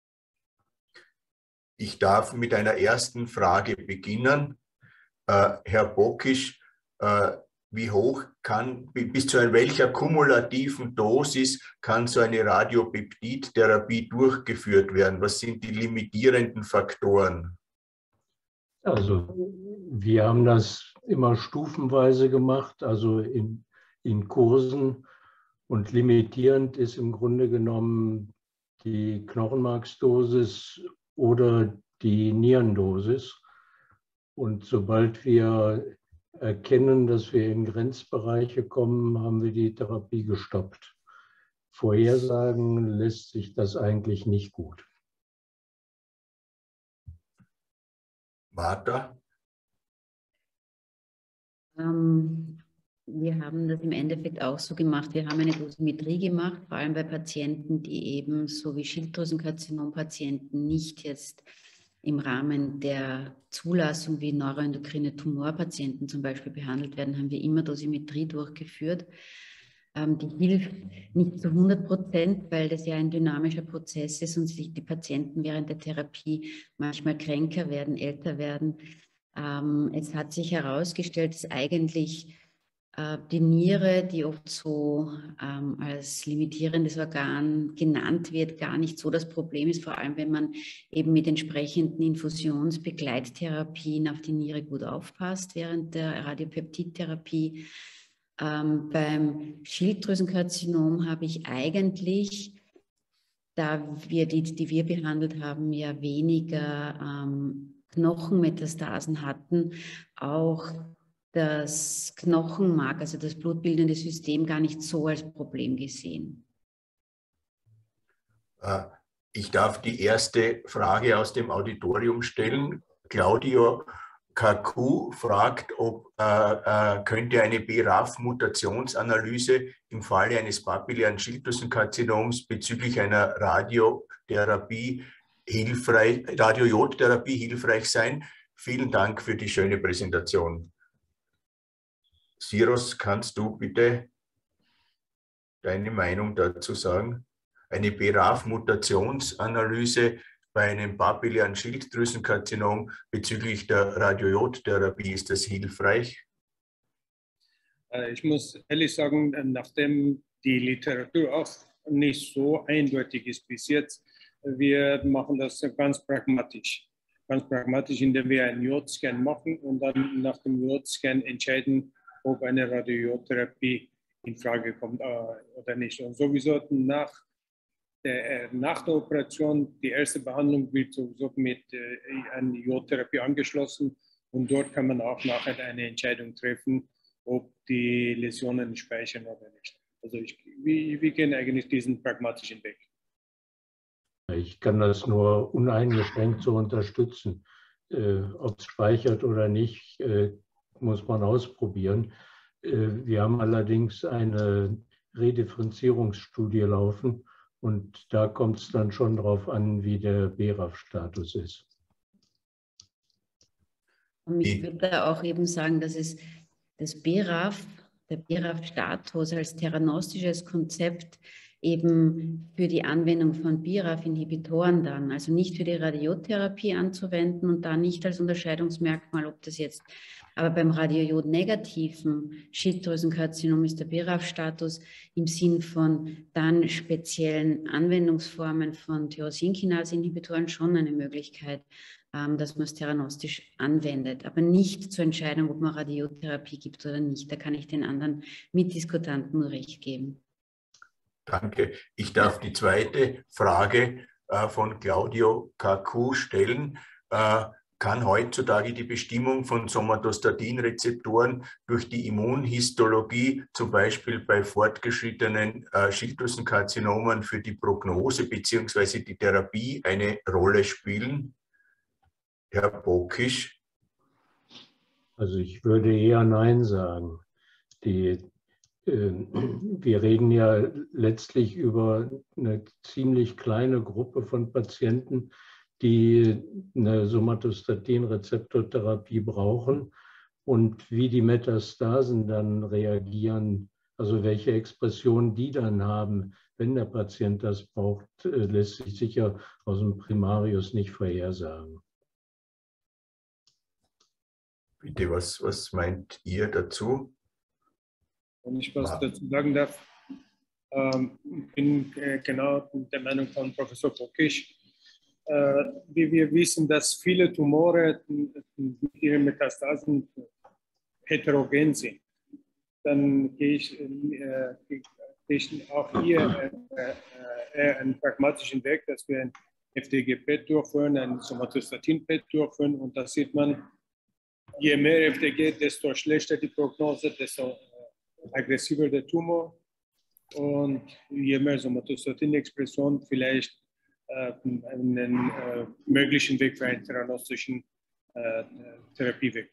Ich darf mit einer ersten Frage beginnen. Herr Bokesch, wie hoch bis zu welcher kumulativen Dosis kann so eine Radiopeptidtherapie durchgeführt werden? Was sind die limitierenden Faktoren? Also wir haben das immer stufenweise gemacht, also in Kursen, und limitierend ist im Grunde genommen die Knochenmarksdosis oder die Nierendosis. Und sobald wir erkennen, dass wir in Grenzbereiche kommen, haben wir die Therapie gestoppt. Vorhersagen lässt sich das eigentlich nicht gut. Martha? Wir haben das im Endeffekt auch so gemacht. Wir haben eine Dosimetrie gemacht, vor allem bei Patienten, die eben so wie Schilddrüsenkarzinom-Patienten nicht jetzt im Rahmen der Zulassung wie neuroendokrine Tumorpatienten zum Beispiel behandelt werden, haben wir immer Dosimetrie durchgeführt. Die hilft nicht zu 100%, weil das ja ein dynamischer Prozess ist und sich die Patienten während der Therapie manchmal kränker werden, älter werden. Es hat sich herausgestellt, dass eigentlich die Niere, die oft so als limitierendes Organ genannt wird, gar nicht so das Problem ist, vor allem wenn man eben mit entsprechenden Infusionsbegleittherapien auf die Niere gut aufpasst während der Radiopeptidtherapie. Beim Schilddrüsenkarzinom habe ich eigentlich, da wir die wir behandelt haben, ja weniger Knochenmetastasen hatten, auch das Knochenmark, also das blutbildende System, gar nicht so als Problem gesehen. Ich darf die erste Frage aus dem Auditorium stellen. Claudio Kaku fragt, ob könnte eine BRAF-Mutationsanalyse im Falle eines papillären Schilddrüsenkarzinoms bezüglich einer Radiojodtherapie hilfreich sein. Vielen Dank für die schöne Präsentation. Siros, kannst du bitte deine Meinung dazu sagen? Eine BRAF-Mutationsanalyse bei einem papillären Schilddrüsenkarzinom bezüglich der Radiojodtherapie, ist das hilfreich? Ich muss ehrlich sagen, nachdem die Literatur auch nicht so eindeutig ist bis jetzt, wir machen das ganz pragmatisch. Ganz pragmatisch, indem wir einen Jodscan machen und dann nach dem Jodscan entscheiden, ob eine Radiotherapie in Frage kommt oder nicht. Und sowieso nach der Operation, die erste Behandlung wird sowieso mit einer Iodtherapie angeschlossen und dort kann man auch nachher eine Entscheidung treffen, ob die Läsionen speichern oder nicht. Also wir gehen eigentlich diesen pragmatischen Weg. Ich kann das nur uneingeschränkt so unterstützen. Ob es speichert oder nicht, muss man ausprobieren. Wir haben allerdings eine Redifferenzierungsstudie laufen und da kommt es dann schon darauf an, wie der BRAF-Status ist. Und ich würde da auch eben sagen, dass es der BRAF-Status als theranostisches Konzept eben für die Anwendung von BRAF-Inhibitoren dann, also nicht für die Radiotherapie anzuwenden und da nicht als Unterscheidungsmerkmal, ob das jetzt, aber beim radiojodnegativen Schilddrüsenkarzinom ist der BRAF-Status im Sinn von dann speziellen Anwendungsformen von Tyrosinkinase-Inhibitoren schon eine Möglichkeit, dass man es theranostisch anwendet, aber nicht zur Entscheidung, ob man Radiotherapie gibt oder nicht. Da kann ich den anderen Mitdiskutanten nur recht geben. Danke. Ich darf die zweite Frage von Claudio KQ stellen. Kann heutzutage die Bestimmung von Somatostatin-Rezeptoren durch die Immunhistologie, zum Beispiel bei fortgeschrittenen Schilddrüsenkarzinomen, für die Prognose bzw. die Therapie eine Rolle spielen? Herr Bokisch? Also ich würde eher Nein sagen. Wir reden ja letztlich über eine ziemlich kleine Gruppe von Patienten, die eine Somatostatin-Rezeptortherapie brauchen und wie die Metastasen dann reagieren, also welche Expression die dann haben, wenn der Patient das braucht, lässt sich sicher aus dem Primarius nicht vorhersagen. Bitte, was meint ihr dazu? Wenn ich was dazu sagen darf, bin genau der Meinung von Professor Bokisch. Wie wir wissen, dass viele Tumore mit ihren Metastasen heterogen sind, dann gehe ich auch hier einen pragmatischen Weg, dass wir ein FDG-PET durchführen, ein Somatostatin-PET durchführen und da sieht man, je mehr FDG, desto schlechter die Prognose, desto aggressiver der Tumor und je mehr Somatostatin-Expression vielleicht einen möglichen Weg für einen theranostischen Therapieweg.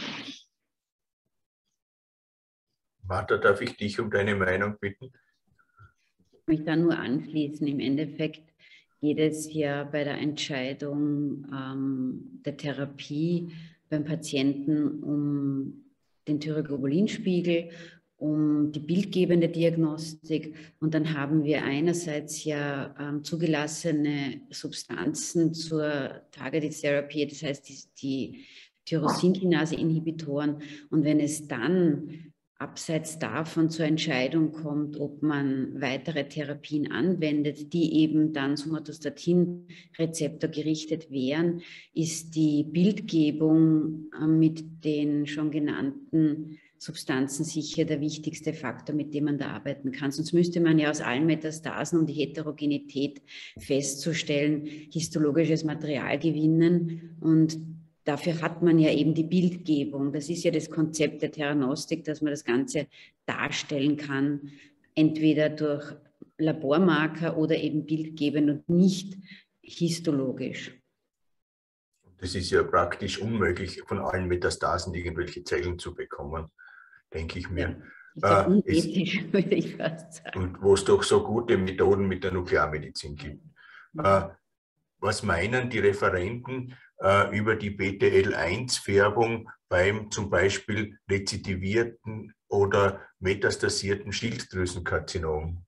Martha, darf ich dich um deine Meinung bitten? Ich möchte da nur anschließen. Im Endeffekt geht es ja bei der Entscheidung der Therapie beim Patienten um den Thyroglobulinspiegel, um die bildgebende Diagnostik und dann haben wir einerseits ja zugelassene Substanzen zur Targeted Therapy, das heißt die Tyrosinkinase-Inhibitoren und wenn es dann abseits davon zur Entscheidung kommt, ob man weitere Therapien anwendet, die eben dann Somatostatin-Rezeptor gerichtet wären, ist die Bildgebung mit den schon genannten Substanzen sicher der wichtigste Faktor, mit dem man da arbeiten kann. Sonst müsste man ja aus allen Metastasen, um die Heterogenität festzustellen, histologisches Material gewinnen und dafür hat man ja eben die Bildgebung. Das ist ja das Konzept der Theranostik, dass man das Ganze darstellen kann, entweder durch Labormarker oder eben bildgebend und nicht histologisch. Das ist ja praktisch unmöglich, von allen Metastasen irgendwelche Zellen zu bekommen, denke ich mir. Ja, unethisch, würde ich fast sagen. Und wo es doch so gute Methoden mit der Nuklearmedizin gibt. Was meinen die Referenten über die BTL1-Färbung beim zum Beispiel rezidivierten oder metastasierten Schilddrüsenkarzinom?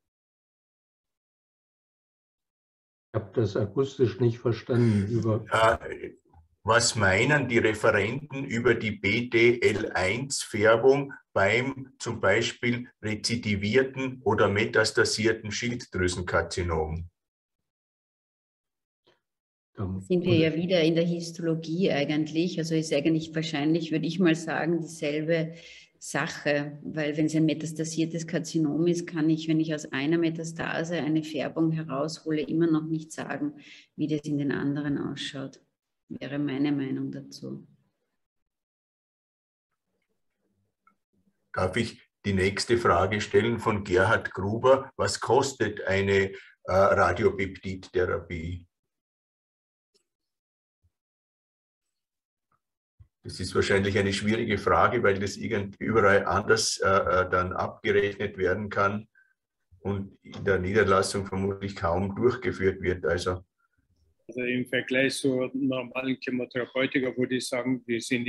Ich habe das akustisch nicht verstanden. Was meinen die Referenten über die BTL1-Färbung beim zum Beispiel rezidivierten oder metastasierten Schilddrüsenkarzinom? Sind wir ja wieder in der Histologie eigentlich, also ist eigentlich wahrscheinlich, würde ich mal sagen, dieselbe Sache, weil wenn es ein metastasiertes Karzinom ist, kann ich, wenn ich aus einer Metastase eine Färbung heraushole, immer noch nicht sagen, wie das in den anderen ausschaut. Wäre meine Meinung dazu. Darf ich die nächste Frage stellen von Gerhard Gruber? Was kostet eine Radiopeptidtherapie? Das ist wahrscheinlich eine schwierige Frage, weil das überall anders dann abgerechnet werden kann und in der Niederlassung vermutlich kaum durchgeführt wird. Also im Vergleich zu normalen Chemotherapeutika würde ich sagen, wir sind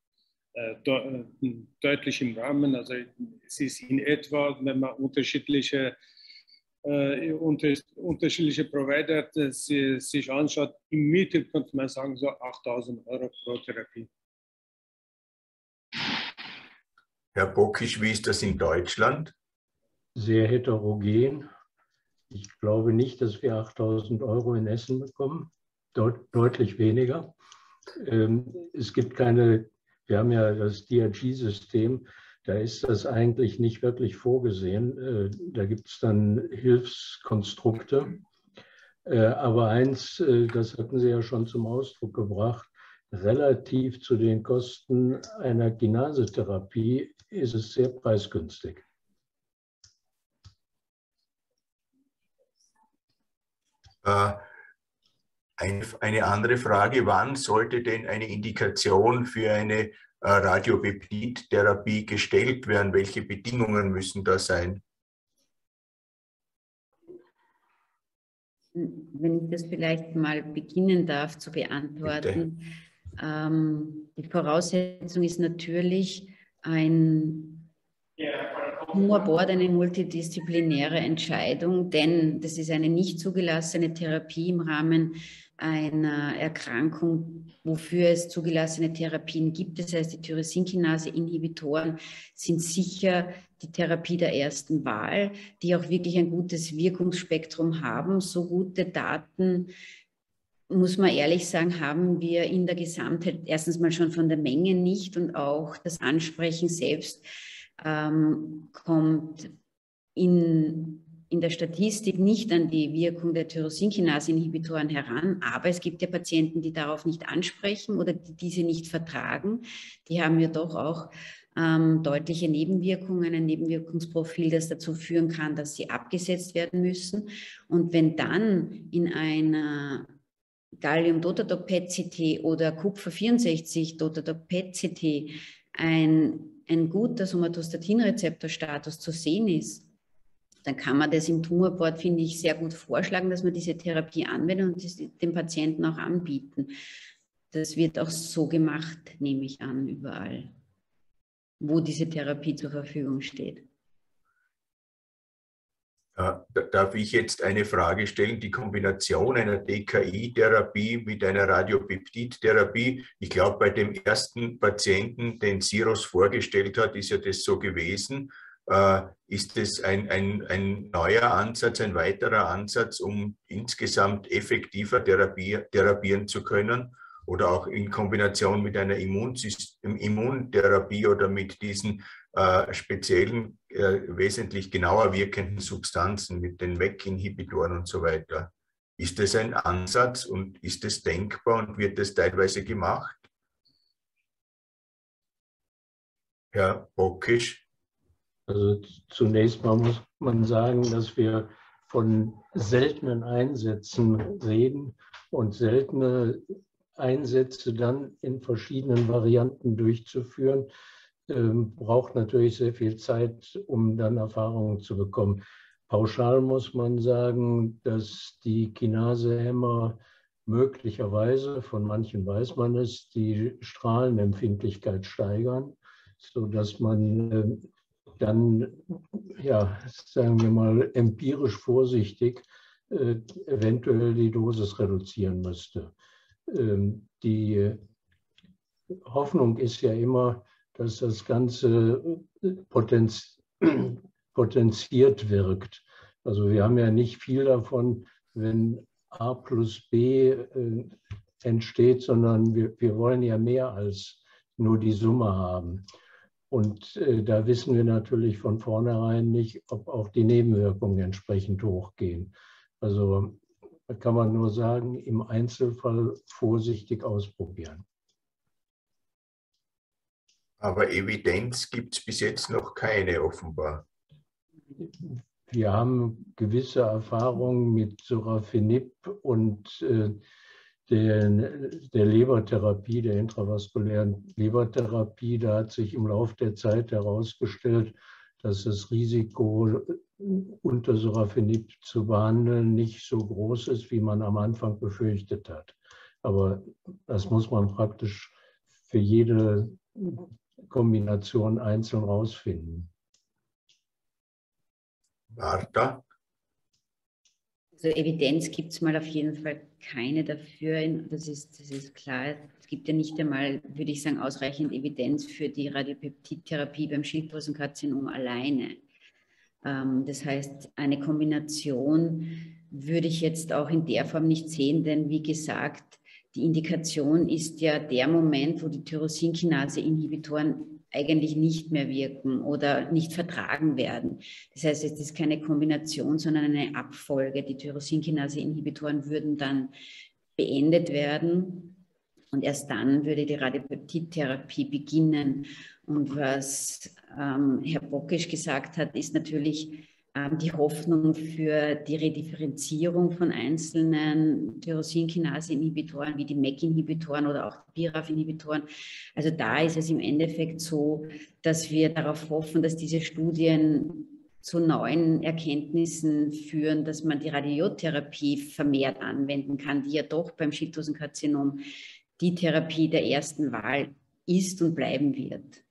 deutlich im Rahmen. Also es ist in etwa, wenn man unterschiedliche Provider sich anschaut, im Mittel könnte man sagen, so 8.000 € pro Therapie. Herr Bockisch, wie ist das in Deutschland? Sehr heterogen. Ich glaube nicht, dass wir 8.000 € in Essen bekommen. Deutlich weniger. Es gibt keine, wir haben ja das DRG-System, da ist das eigentlich nicht wirklich vorgesehen. Da gibt es dann Hilfskonstrukte. Aber eins, das hatten Sie ja schon zum Ausdruck gebracht, relativ zu den Kosten einer Kinasetherapie ist es sehr preisgünstig. Eine andere Frage, wann sollte denn eine Indikation für eine Radiopeptidtherapie gestellt werden? Welche Bedingungen müssen da sein? Wenn ich das vielleicht mal beginnen darf zu beantworten. Die Voraussetzung ist natürlich ein Tumorboard, eine multidisziplinäre Entscheidung, denn das ist eine nicht zugelassene Therapie im Rahmen einer Erkrankung, wofür es zugelassene Therapien gibt. Das heißt, die Tyrosinkinase-Inhibitoren sind sicher die Therapie der ersten Wahl, die auch wirklich ein gutes Wirkungsspektrum haben. So gute Daten, muss man ehrlich sagen, haben wir in der Gesamtheit erstens mal schon von der Menge nicht und auch das Ansprechen selbst kommt in der Statistik nicht an die Wirkung der Tyrosinkinase-Inhibitoren heran, aber es gibt ja Patienten, die darauf nicht ansprechen oder die diese nicht vertragen. Die haben ja doch auch deutliche Nebenwirkungen, ein Nebenwirkungsprofil, das dazu führen kann, dass sie abgesetzt werden müssen. Und wenn dann in einer Gallium-Dotadoc-PET-CT oder Kupfer-64-Dotadoc-PET-CT ein guter Somatostatin-Rezeptorstatus zu sehen ist, dann kann man das im Tumorboard, finde ich, sehr gut vorschlagen, dass man diese Therapie anwendet und das dem Patienten auch anbieten. Das wird auch so gemacht, nehme ich an, überall, wo diese Therapie zur Verfügung steht. Darf ich jetzt eine Frage stellen? Die Kombination einer DKI-Therapie mit einer Radiopeptidtherapie, ich glaube, bei dem ersten Patienten, den Syros vorgestellt hat, ist ja das so gewesen. Ist das ein neuer Ansatz, ein weiterer Ansatz, um insgesamt effektiver therapieren zu können? Oder auch in Kombination mit einer Immuntherapie oder mit diesen speziellen, wesentlich genauer wirkenden Substanzen, mit den MEK-Inhibitoren und so weiter. Ist das ein Ansatz und ist das denkbar und wird das teilweise gemacht? Herr Bockisch? Also zunächst mal muss man sagen, dass wir von seltenen Einsätzen reden und seltene Einsätze dann in verschiedenen Varianten durchzuführen, braucht natürlich sehr viel Zeit, um dann Erfahrungen zu bekommen. Pauschal muss man sagen, dass die Kinasehämmer möglicherweise, von manchen weiß man es, die Strahlenempfindlichkeit steigern, sodass man dann, ja, sagen wir mal, empirisch vorsichtig eventuell die Dosis reduzieren müsste. Die Hoffnung ist ja immer, dass das Ganze potenziert wirkt. Also wir haben ja nicht viel davon, wenn A plus B entsteht, sondern wir wollen ja mehr als nur die Summe haben. Und da wissen wir natürlich von vornherein nicht, ob auch die Nebenwirkungen entsprechend hochgehen. Also da kann man nur sagen, im Einzelfall vorsichtig ausprobieren. Aber Evidenz gibt es bis jetzt noch keine, offenbar. Wir haben gewisse Erfahrungen mit Sorafenib und der Lebertherapie, der intravaskulären Lebertherapie. Da hat sich im Laufe der Zeit herausgestellt, dass das Risiko, unter Sorafenib zu behandeln, nicht so groß ist, wie man am Anfang befürchtet hat. Aber das muss man praktisch für jede Kombination einzeln rausfinden. Martha? Also Evidenz gibt es mal auf jeden Fall keine dafür. Das ist klar. Es gibt ja nicht einmal, würde ich sagen, ausreichend Evidenz für die Radiopeptidtherapie beim Schilddrüsenkarzinom alleine. Das heißt, eine Kombination würde ich jetzt auch in der Form nicht sehen, denn wie gesagt, die Indikation ist ja der Moment, wo die Tyrosinkinase-Inhibitoren eigentlich nicht mehr wirken oder nicht vertragen werden. Das heißt, es ist keine Kombination, sondern eine Abfolge. Die Tyrosinkinase-Inhibitoren würden dann beendet werden und erst dann würde die Radiopeptidtherapie beginnen. Und was Herr Bockisch gesagt hat, ist natürlich die Hoffnung für die Redifferenzierung von einzelnen Tyrosinkinase-Inhibitoren wie die MEK-Inhibitoren oder auch BRAF-Inhibitoren. Also da ist es im Endeffekt so, dass wir darauf hoffen, dass diese Studien zu neuen Erkenntnissen führen, dass man die Radiotherapie vermehrt anwenden kann, die ja doch beim Schilddrüsenkarzinom die Therapie der ersten Wahl ist und bleiben wird.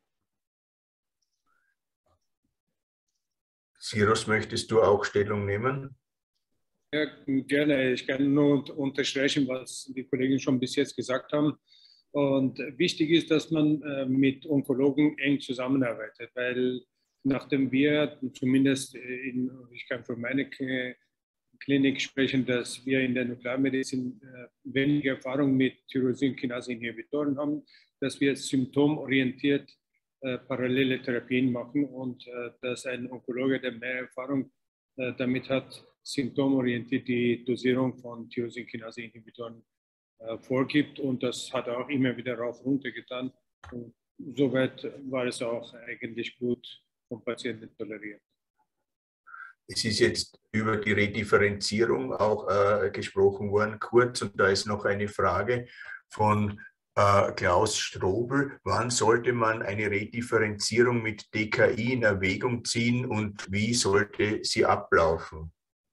Cyrus, möchtest du auch Stellung nehmen? Ja, gerne. Ich kann nur unterstreichen, was die Kollegen schon bis jetzt gesagt haben. Und wichtig ist, dass man mit Onkologen eng zusammenarbeitet, weil nachdem wir zumindest, ich kann für meine Klinik sprechen, dass wir in der Nuklearmedizin wenig Erfahrung mit Tyrosinkinase-Inhibitoren haben, dass wir symptomorientiert parallele Therapien machen und dass ein Onkologe, der mehr Erfahrung damit hat, symptomorientiert die Dosierung von Tyrosinkinase-Inhibitoren vorgibt, und das hat er auch immer wieder rauf runter getan. Und soweit war es auch eigentlich gut vom Patienten toleriert. Es ist jetzt über die Redifferenzierung auch gesprochen worden, kurz, und da ist noch eine Frage von Klaus Strobel. Wann sollte man eine Redifferenzierung mit DKI in Erwägung ziehen und wie sollte sie ablaufen?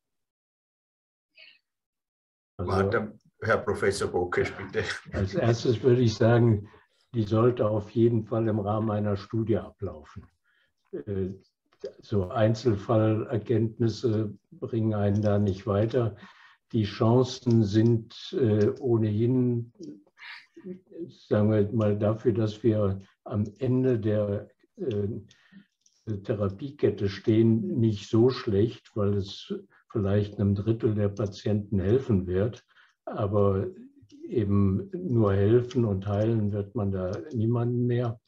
Also, Herr Professor Bockisch, bitte. Als erstes würde ich sagen, die sollte auf jeden Fall im Rahmen einer Studie ablaufen. So Einzelfallerkenntnisse bringen einen da nicht weiter. Die Chancen sind ohnehin, sagen wir mal, dafür, dass wir am Ende der Therapiekette stehen, nicht so schlecht, weil es vielleicht einem Drittel der Patienten helfen wird. Aber eben nur helfen und heilen wird man da niemanden mehr.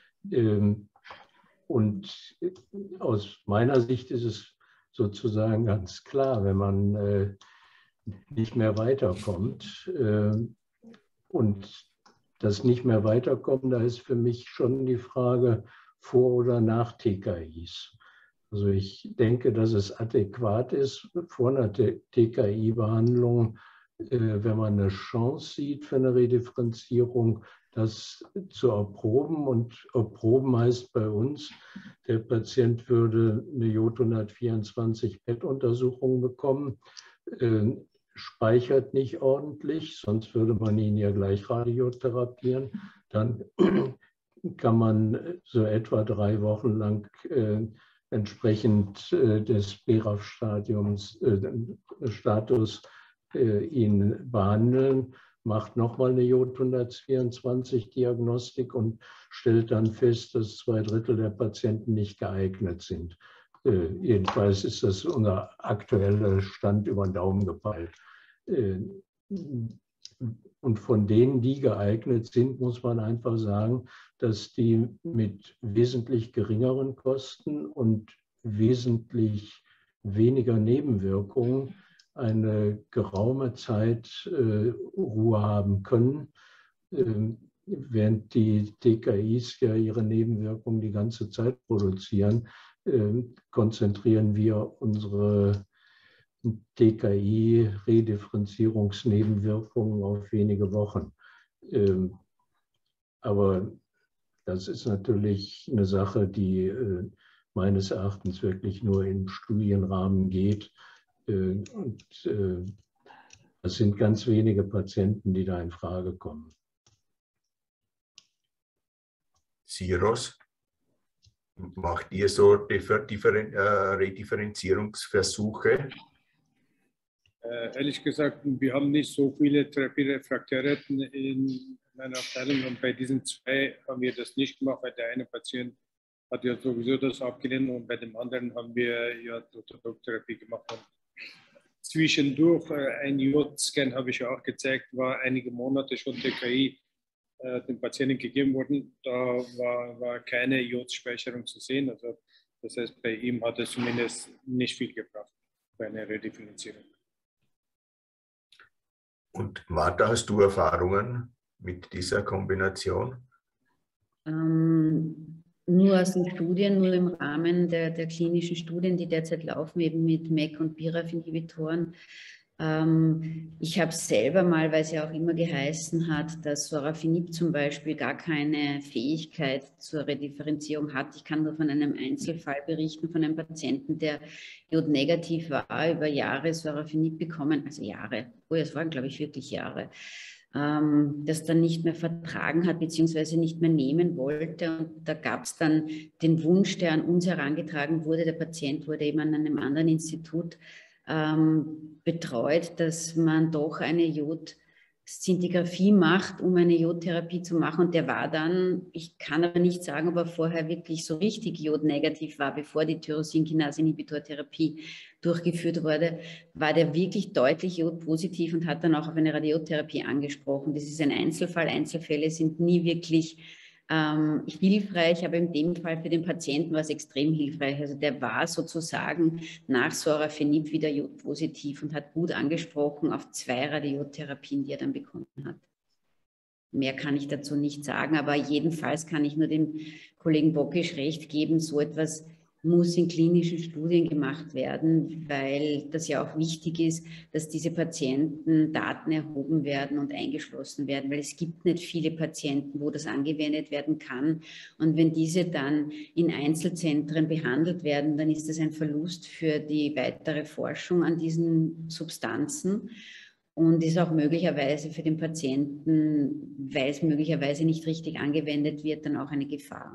Und aus meiner Sicht ist es sozusagen ganz klar, wenn man nicht mehr weiterkommt. Und das nicht mehr weiterkommen, da ist für mich schon die Frage vor oder nach TKIs. Also ich denke, dass es adäquat ist, vor einer TKI-Behandlung, wenn man eine Chance sieht für eine Redifferenzierung, das zu erproben. Und erproben heißt bei uns, der Patient würde eine J124-PET-Untersuchung bekommen, speichert nicht ordentlich, sonst würde man ihn ja gleich radiotherapieren. Dann kann man so etwa 3 Wochen lang entsprechend des BRAF-Status ihn behandeln, macht nochmal eine J124-Diagnostik und stellt dann fest, dass 2/3 der Patienten nicht geeignet sind. Jedenfalls ist das unser aktueller Stand über den Daumen gepeilt. und von denen, die geeignet sind, muss man einfach sagen, dass die mit wesentlich geringeren Kosten und wesentlich weniger Nebenwirkungen eine geraume Zeit Ruhe haben können, während die TKIs ja ihre Nebenwirkungen die ganze Zeit produzieren, konzentrieren wir unsere TKI-Redifferenzierungsnebenwirkungen auf wenige Wochen. Aber das ist natürlich eine Sache, die meines Erachtens wirklich nur im Studienrahmen geht. Und das sind ganz wenige Patienten, die da in Frage kommen. Siros, macht ihr so Redifferenzierungsversuche? Ehrlich gesagt, wir haben nicht so viele Therapierefraktäre in meiner Abteilung und bei diesen zwei haben wir das nicht gemacht, weil der eine Patient hat ja sowieso das abgelehnt und bei dem anderen haben wir ja Drucktherapie gemacht. Und zwischendurch ein Jod-Scan habe ich ja auch gezeigt, war einige Monate schon TKI den Patienten gegeben worden. Da war keine Jodspeicherung zu sehen. Also das heißt, bei ihm hat es zumindest nicht viel gebracht bei einer Redifferenzierung. Und Martha, hast du Erfahrungen mit dieser Kombination? Nur aus den Studien, nur im Rahmen der klinischen Studien, die derzeit laufen, eben mit MEK- und BRAF-Inhibitoren. Ich habe es selber mal, weil es ja auch immer geheißen hat, dass Sorafenib zum Beispiel gar keine Fähigkeit zur Redifferenzierung hat. Ich kann nur von einem Einzelfall berichten, von einem Patienten, der jodnegativ war, über Jahre Sorafenib bekommen, also Jahre, es waren glaube ich wirklich Jahre, das dann nicht mehr vertragen hat, beziehungsweise nicht mehr nehmen wollte. Und da gab es dann den Wunsch, der an uns herangetragen wurde. Der Patient wurde eben an einem anderen Institut betreut, dass man doch eine Jodszintigraphie macht, um eine Jodtherapie zu machen. Und der war dann, ich kann aber nicht sagen, ob er vorher wirklich so richtig jodnegativ war, bevor die Tyrosinkinase-Inhibitor-Therapie durchgeführt wurde, war der wirklich deutlich jodpositiv und hat dann auch auf eine Radiotherapie angesprochen. Das ist ein Einzelfall. Einzelfälle sind nie wirklich hilfreich, aber in dem Fall für den Patienten war es extrem hilfreich. Also der war sozusagen nach Sorafenib wieder jodpositiv und hat gut angesprochen auf 2 Radiotherapien, die er dann bekommen hat. Mehr kann ich dazu nicht sagen, aber jedenfalls kann ich nur dem Kollegen Bockisch recht geben, so etwas muss in klinischen Studien gemacht werden, weil das ja auch wichtig ist, dass diese Patienten Daten erhoben werden und eingeschlossen werden, weil es gibt nicht viele Patienten, wo das angewendet werden kann. Und wenn diese dann in Einzelzentren behandelt werden, dann ist das ein Verlust für die weitere Forschung an diesen Substanzen. Und ist auch möglicherweise für den Patienten, weil es möglicherweise nicht richtig angewendet wird, dann auch eine Gefahr.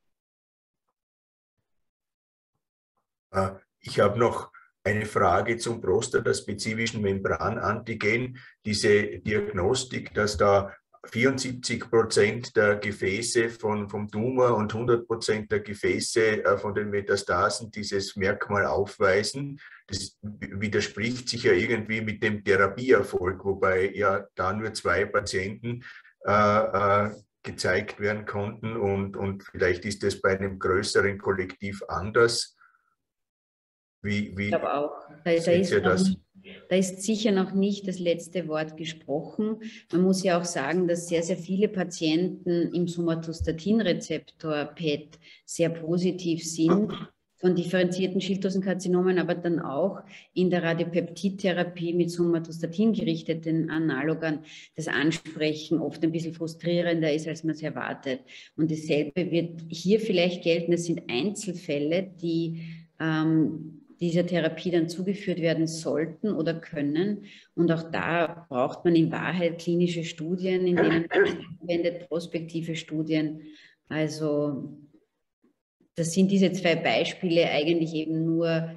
Ich habe noch eine Frage zum prostataspezifischen Membranantigen. Diese Diagnostik, dass da 74% der Gefäße vom Tumor und 100% der Gefäße von den Metastasen dieses Merkmal aufweisen, das widerspricht sich ja irgendwie mit dem Therapieerfolg, wobei ja da nur 2 Patienten gezeigt werden konnten und vielleicht ist das bei einem größeren Kollektiv anders. Ich glaube auch. Da ist sicher noch nicht das letzte Wort gesprochen. Man muss ja auch sagen, dass sehr, sehr viele Patienten im Somatostatin-Rezeptor PET sehr positiv sind von differenzierten Schilddrüsenkarzinomen, aber dann auch in der Radiopeptidtherapie mit Somatostatin gerichteten Analogen das Ansprechen oft ein bisschen frustrierender ist, als man es erwartet. Und dasselbe wird hier vielleicht gelten. Es sind Einzelfälle, die dieser Therapie dann zugeführt werden sollten oder können. Und auch da braucht man in Wahrheit klinische Studien, in denen man anwendet, prospektive Studien. Also das sind diese 2 Beispiele eigentlich eben nur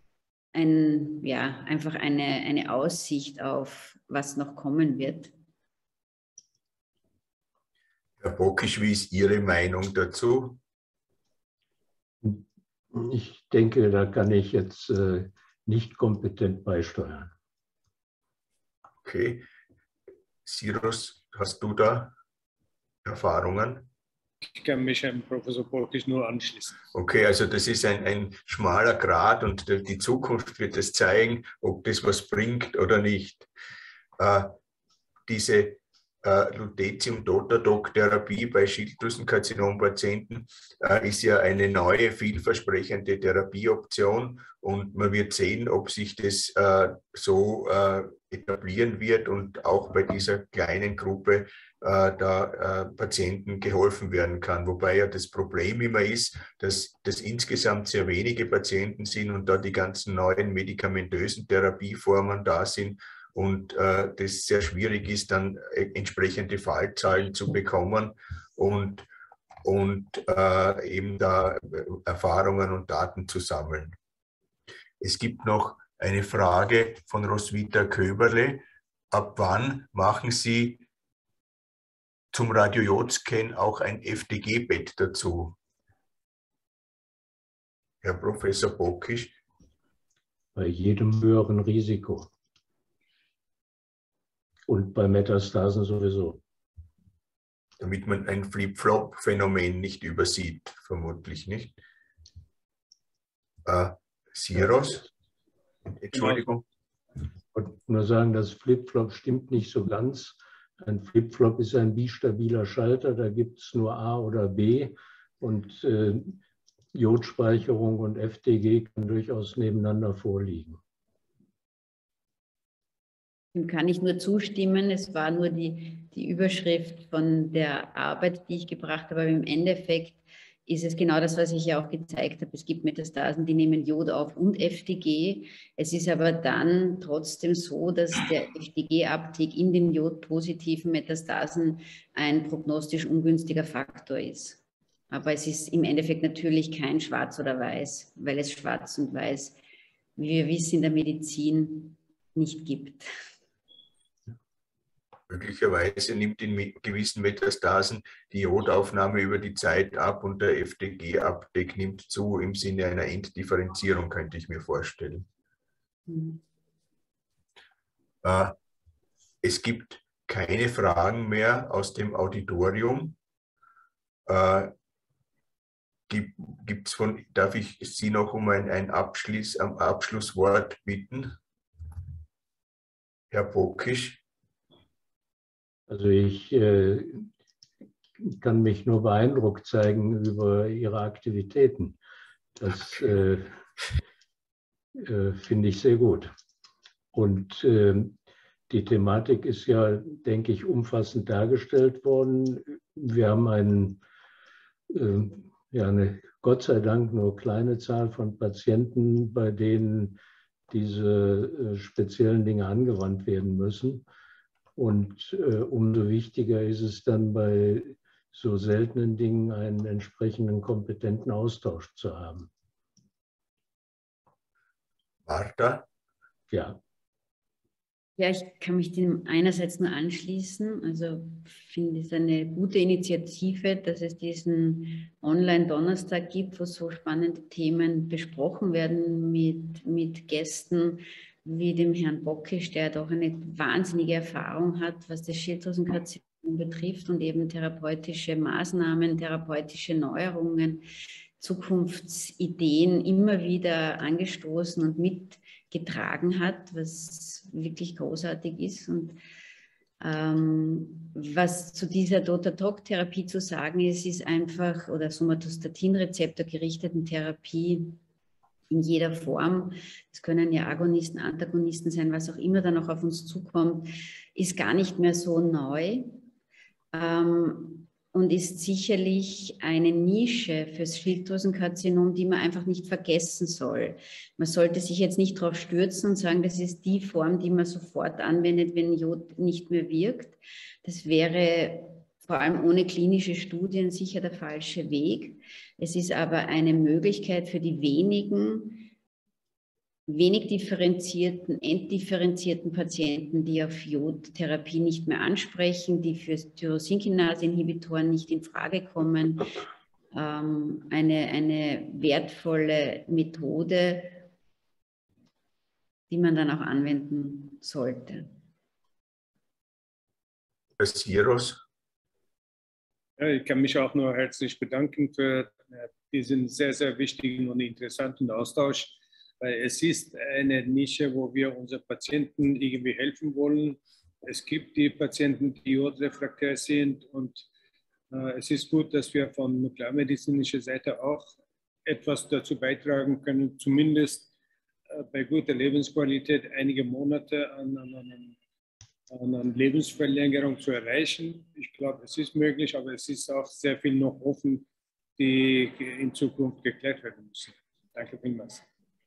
einfach eine Aussicht auf, was noch kommen wird. Herr Bockisch, wie ist Ihre Meinung dazu? Ich denke, da kann ich jetzt nicht kompetent beisteuern. Okay. Cyrus, hast du da Erfahrungen? Ich kann mich Herrn Professor Polkisch nur anschließen. Okay, also das ist ein schmaler Grat und die Zukunft wird es zeigen, ob das was bringt oder nicht. Diese Lutetium-Dotadoc-Therapie bei Schilddrüsenkarzinom-Patienten ist ja eine neue, vielversprechende Therapieoption und man wird sehen, ob sich das so etablieren wird und auch bei dieser kleinen Gruppe Patienten geholfen werden kann. Wobei ja das Problem immer ist, dass das insgesamt sehr wenige Patienten sind und da die ganzen neuen medikamentösen Therapieformen da sind und das sehr schwierig ist, dann entsprechende Fallzahlen zu bekommen und eben da Erfahrungen und Daten zu sammeln. Es gibt noch eine Frage von Roswitha Köberle. Ab wann machen Sie zum Radiojod-Scan auch ein FDG-Bett dazu? Herr Professor Polkisch. Bei jedem höheren Risiko. Und bei Metastasen sowieso. Damit man ein Flip-Flop-Phänomen nicht übersieht, vermutlich nicht. Cyrus? Entschuldigung. Ich wollte nur sagen, das Flip-Flop stimmt nicht so ganz. Ein Flip-Flop ist ein bistabiler Schalter, da gibt es nur A oder B und Jodspeicherung und FDG kann durchaus nebeneinander vorliegen. Dem kann ich nur zustimmen. Es war nur die Überschrift von der Arbeit, die ich gebracht habe. Aber im Endeffekt ist es genau das, was ich ja auch gezeigt habe. Es gibt Metastasen, die nehmen Jod auf und FDG. Es ist aber dann trotzdem so, dass der FDG-Abstieg in den jodpositiven Metastasen ein prognostisch ungünstiger Faktor ist. Aber es ist im Endeffekt natürlich kein Schwarz oder Weiß, weil es Schwarz und Weiß, wie wir wissen, in der Medizin nicht gibt. Möglicherweise nimmt in gewissen Metastasen die Jodaufnahme über die Zeit ab und der FDG-Abdeck nimmt zu im Sinne einer Enddifferenzierung, könnte ich mir vorstellen. Mhm. Es gibt keine Fragen mehr aus dem Auditorium. Darf ich Sie noch um ein Abschlusswort bitten? Herr Polkisch? Also ich kann mich nur beeindruckt zeigen über Ihre Aktivitäten. Das finde ich sehr gut. Und die Thematik ist ja, denke ich, umfassend dargestellt worden. Wir haben eine Gott sei Dank nur kleine Zahl von Patienten, bei denen diese speziellen Dinge angewandt werden müssen. Und umso wichtiger ist es dann bei so seltenen Dingen einen entsprechenden kompetenten Austausch zu haben. Martha? Ja. Ja, ich kann mich dem einerseits nur anschließen. Also finde es eine gute Initiative, dass es diesen Online-Donnerstag gibt, wo so spannende Themen besprochen werden mit Gästen wie dem Herrn Bockisch, der doch eine wahnsinnige Erfahrung hat, was das Schilddrüsenkarzinom betrifft und eben therapeutische Maßnahmen, therapeutische Neuerungen, Zukunftsideen immer wieder angestoßen und mitgetragen hat, was wirklich großartig ist. Und was zu dieser Dotadoc-Therapie zu sagen ist, ist einfach, oder Somatostatin-Rezeptor-gerichteten Therapie in jeder Form, es können ja Agonisten, Antagonisten sein, was auch immer dann noch auf uns zukommt, ist gar nicht mehr so neu und ist sicherlich eine Nische fürs Schilddrüsenkarzinom, die man einfach nicht vergessen soll. Man sollte sich jetzt nicht darauf stürzen und sagen, das ist die Form, die man sofort anwendet, wenn Jod nicht mehr wirkt. Das wäre vor allem ohne klinische Studien sicher der falsche Weg. Es ist aber eine Möglichkeit für die wenigen, wenig differenzierten, enddifferenzierten Patienten, die auf Jodtherapie nicht mehr ansprechen, die für Tyrosinkinase-Inhibitoren nicht in Frage kommen, eine wertvolle Methode, die man dann auch anwenden sollte. Siros. Ja, ich kann mich auch nur herzlich bedanken für diesen sehr, sehr wichtigen und interessanten Austausch. Es ist eine Nische, wo wir unseren Patienten irgendwie helfen wollen. Es gibt die Patienten, die jodrefraktär sind, und es ist gut, dass wir von nuklearmedizinischer Seite auch etwas dazu beitragen können, zumindest bei guter Lebensqualität einige Monate an Lebensverlängerung zu erreichen. Ich glaube, es ist möglich, aber es ist auch sehr viel noch offen, die in Zukunft geklärt werden müssen. Danke vielmals.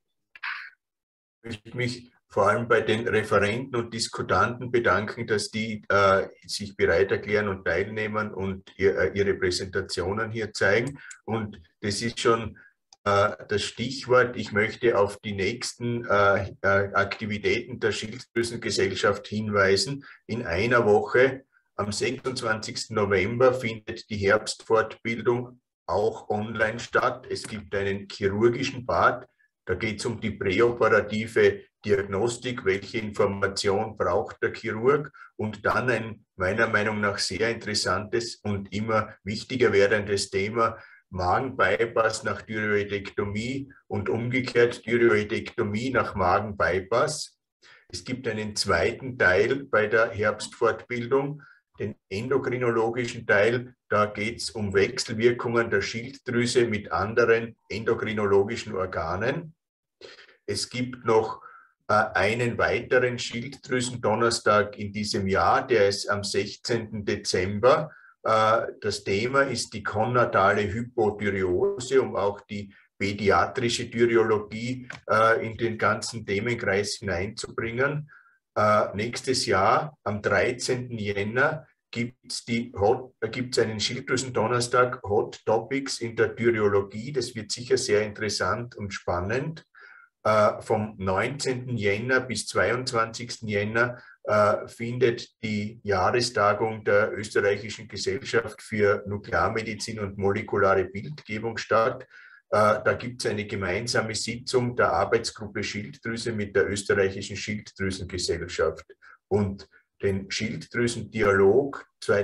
Ich möchte mich vor allem bei den Referenten und Diskutanten bedanken, dass die sich bereit erklären und teilnehmen und ihre Präsentationen hier zeigen. Und das ist schon das Stichwort. Ich möchte auf die nächsten Aktivitäten der Schilddrüsengesellschaft hinweisen. In einer Woche, am 26. November, findet die Herbstfortbildung auch online statt. Es gibt einen chirurgischen Part. Da geht es um die präoperative Diagnostik, welche Information braucht der Chirurg, und dann ein meiner Meinung nach sehr interessantes und immer wichtiger werdendes Thema: Magenbypass nach Thyroidektomie und umgekehrt Thyroidektomie nach Magenbypass. Es gibt einen zweiten Teil bei der Herbstfortbildung, den endokrinologischen Teil. Da geht es um Wechselwirkungen der Schilddrüse mit anderen endokrinologischen Organen. Es gibt noch einen weiteren Schilddrüsendonnerstag in diesem Jahr, der ist am 16. Dezember. Das Thema ist die konatale Hypothyreose, um auch die pädiatrische Thyreologie in den ganzen Themenkreis hineinzubringen. Nächstes Jahr, am 13. Jänner, gibt es einen Schilddrüsendonnerstag Hot Topics in der Thyreologie. Das wird sicher sehr interessant und spannend. Vom 19. Jänner bis 22. Jänner findet die Jahrestagung der Österreichischen Gesellschaft für Nuklearmedizin und molekulare Bildgebung statt. Da gibt es eine gemeinsame Sitzung der Arbeitsgruppe Schilddrüse mit der Österreichischen Schilddrüsengesellschaft. Und den Schilddrüsendialog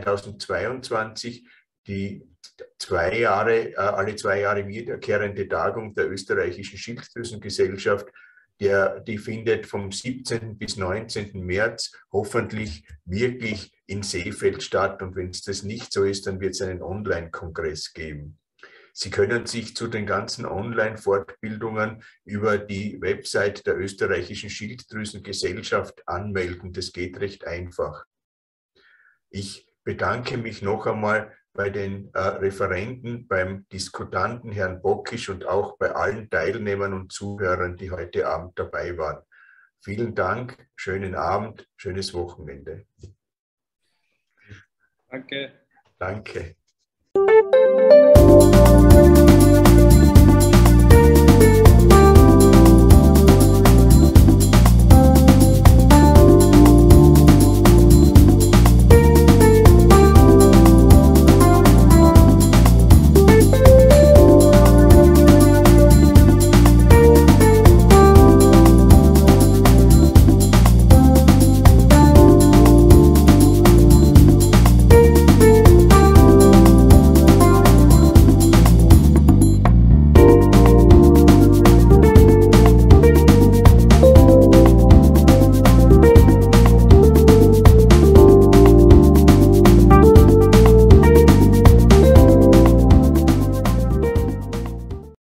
2022, die alle 2 Jahre wiederkehrende Tagung der Österreichischen Schilddrüsengesellschaft, die findet vom 17. bis 19. März hoffentlich wirklich in Seefeld statt. Und wenn es das nicht so ist, dann wird es einen Online-Kongress geben. Sie können sich zu den ganzen Online-Fortbildungen über die Website der Österreichischen Schilddrüsengesellschaft anmelden. Das geht recht einfach. Ich bedanke mich noch einmal bei den Referenten, beim Diskutanten Herrn Bockisch und auch bei allen Teilnehmern und Zuhörern, die heute Abend dabei waren. Vielen Dank, schönen Abend, schönes Wochenende. Danke. Danke.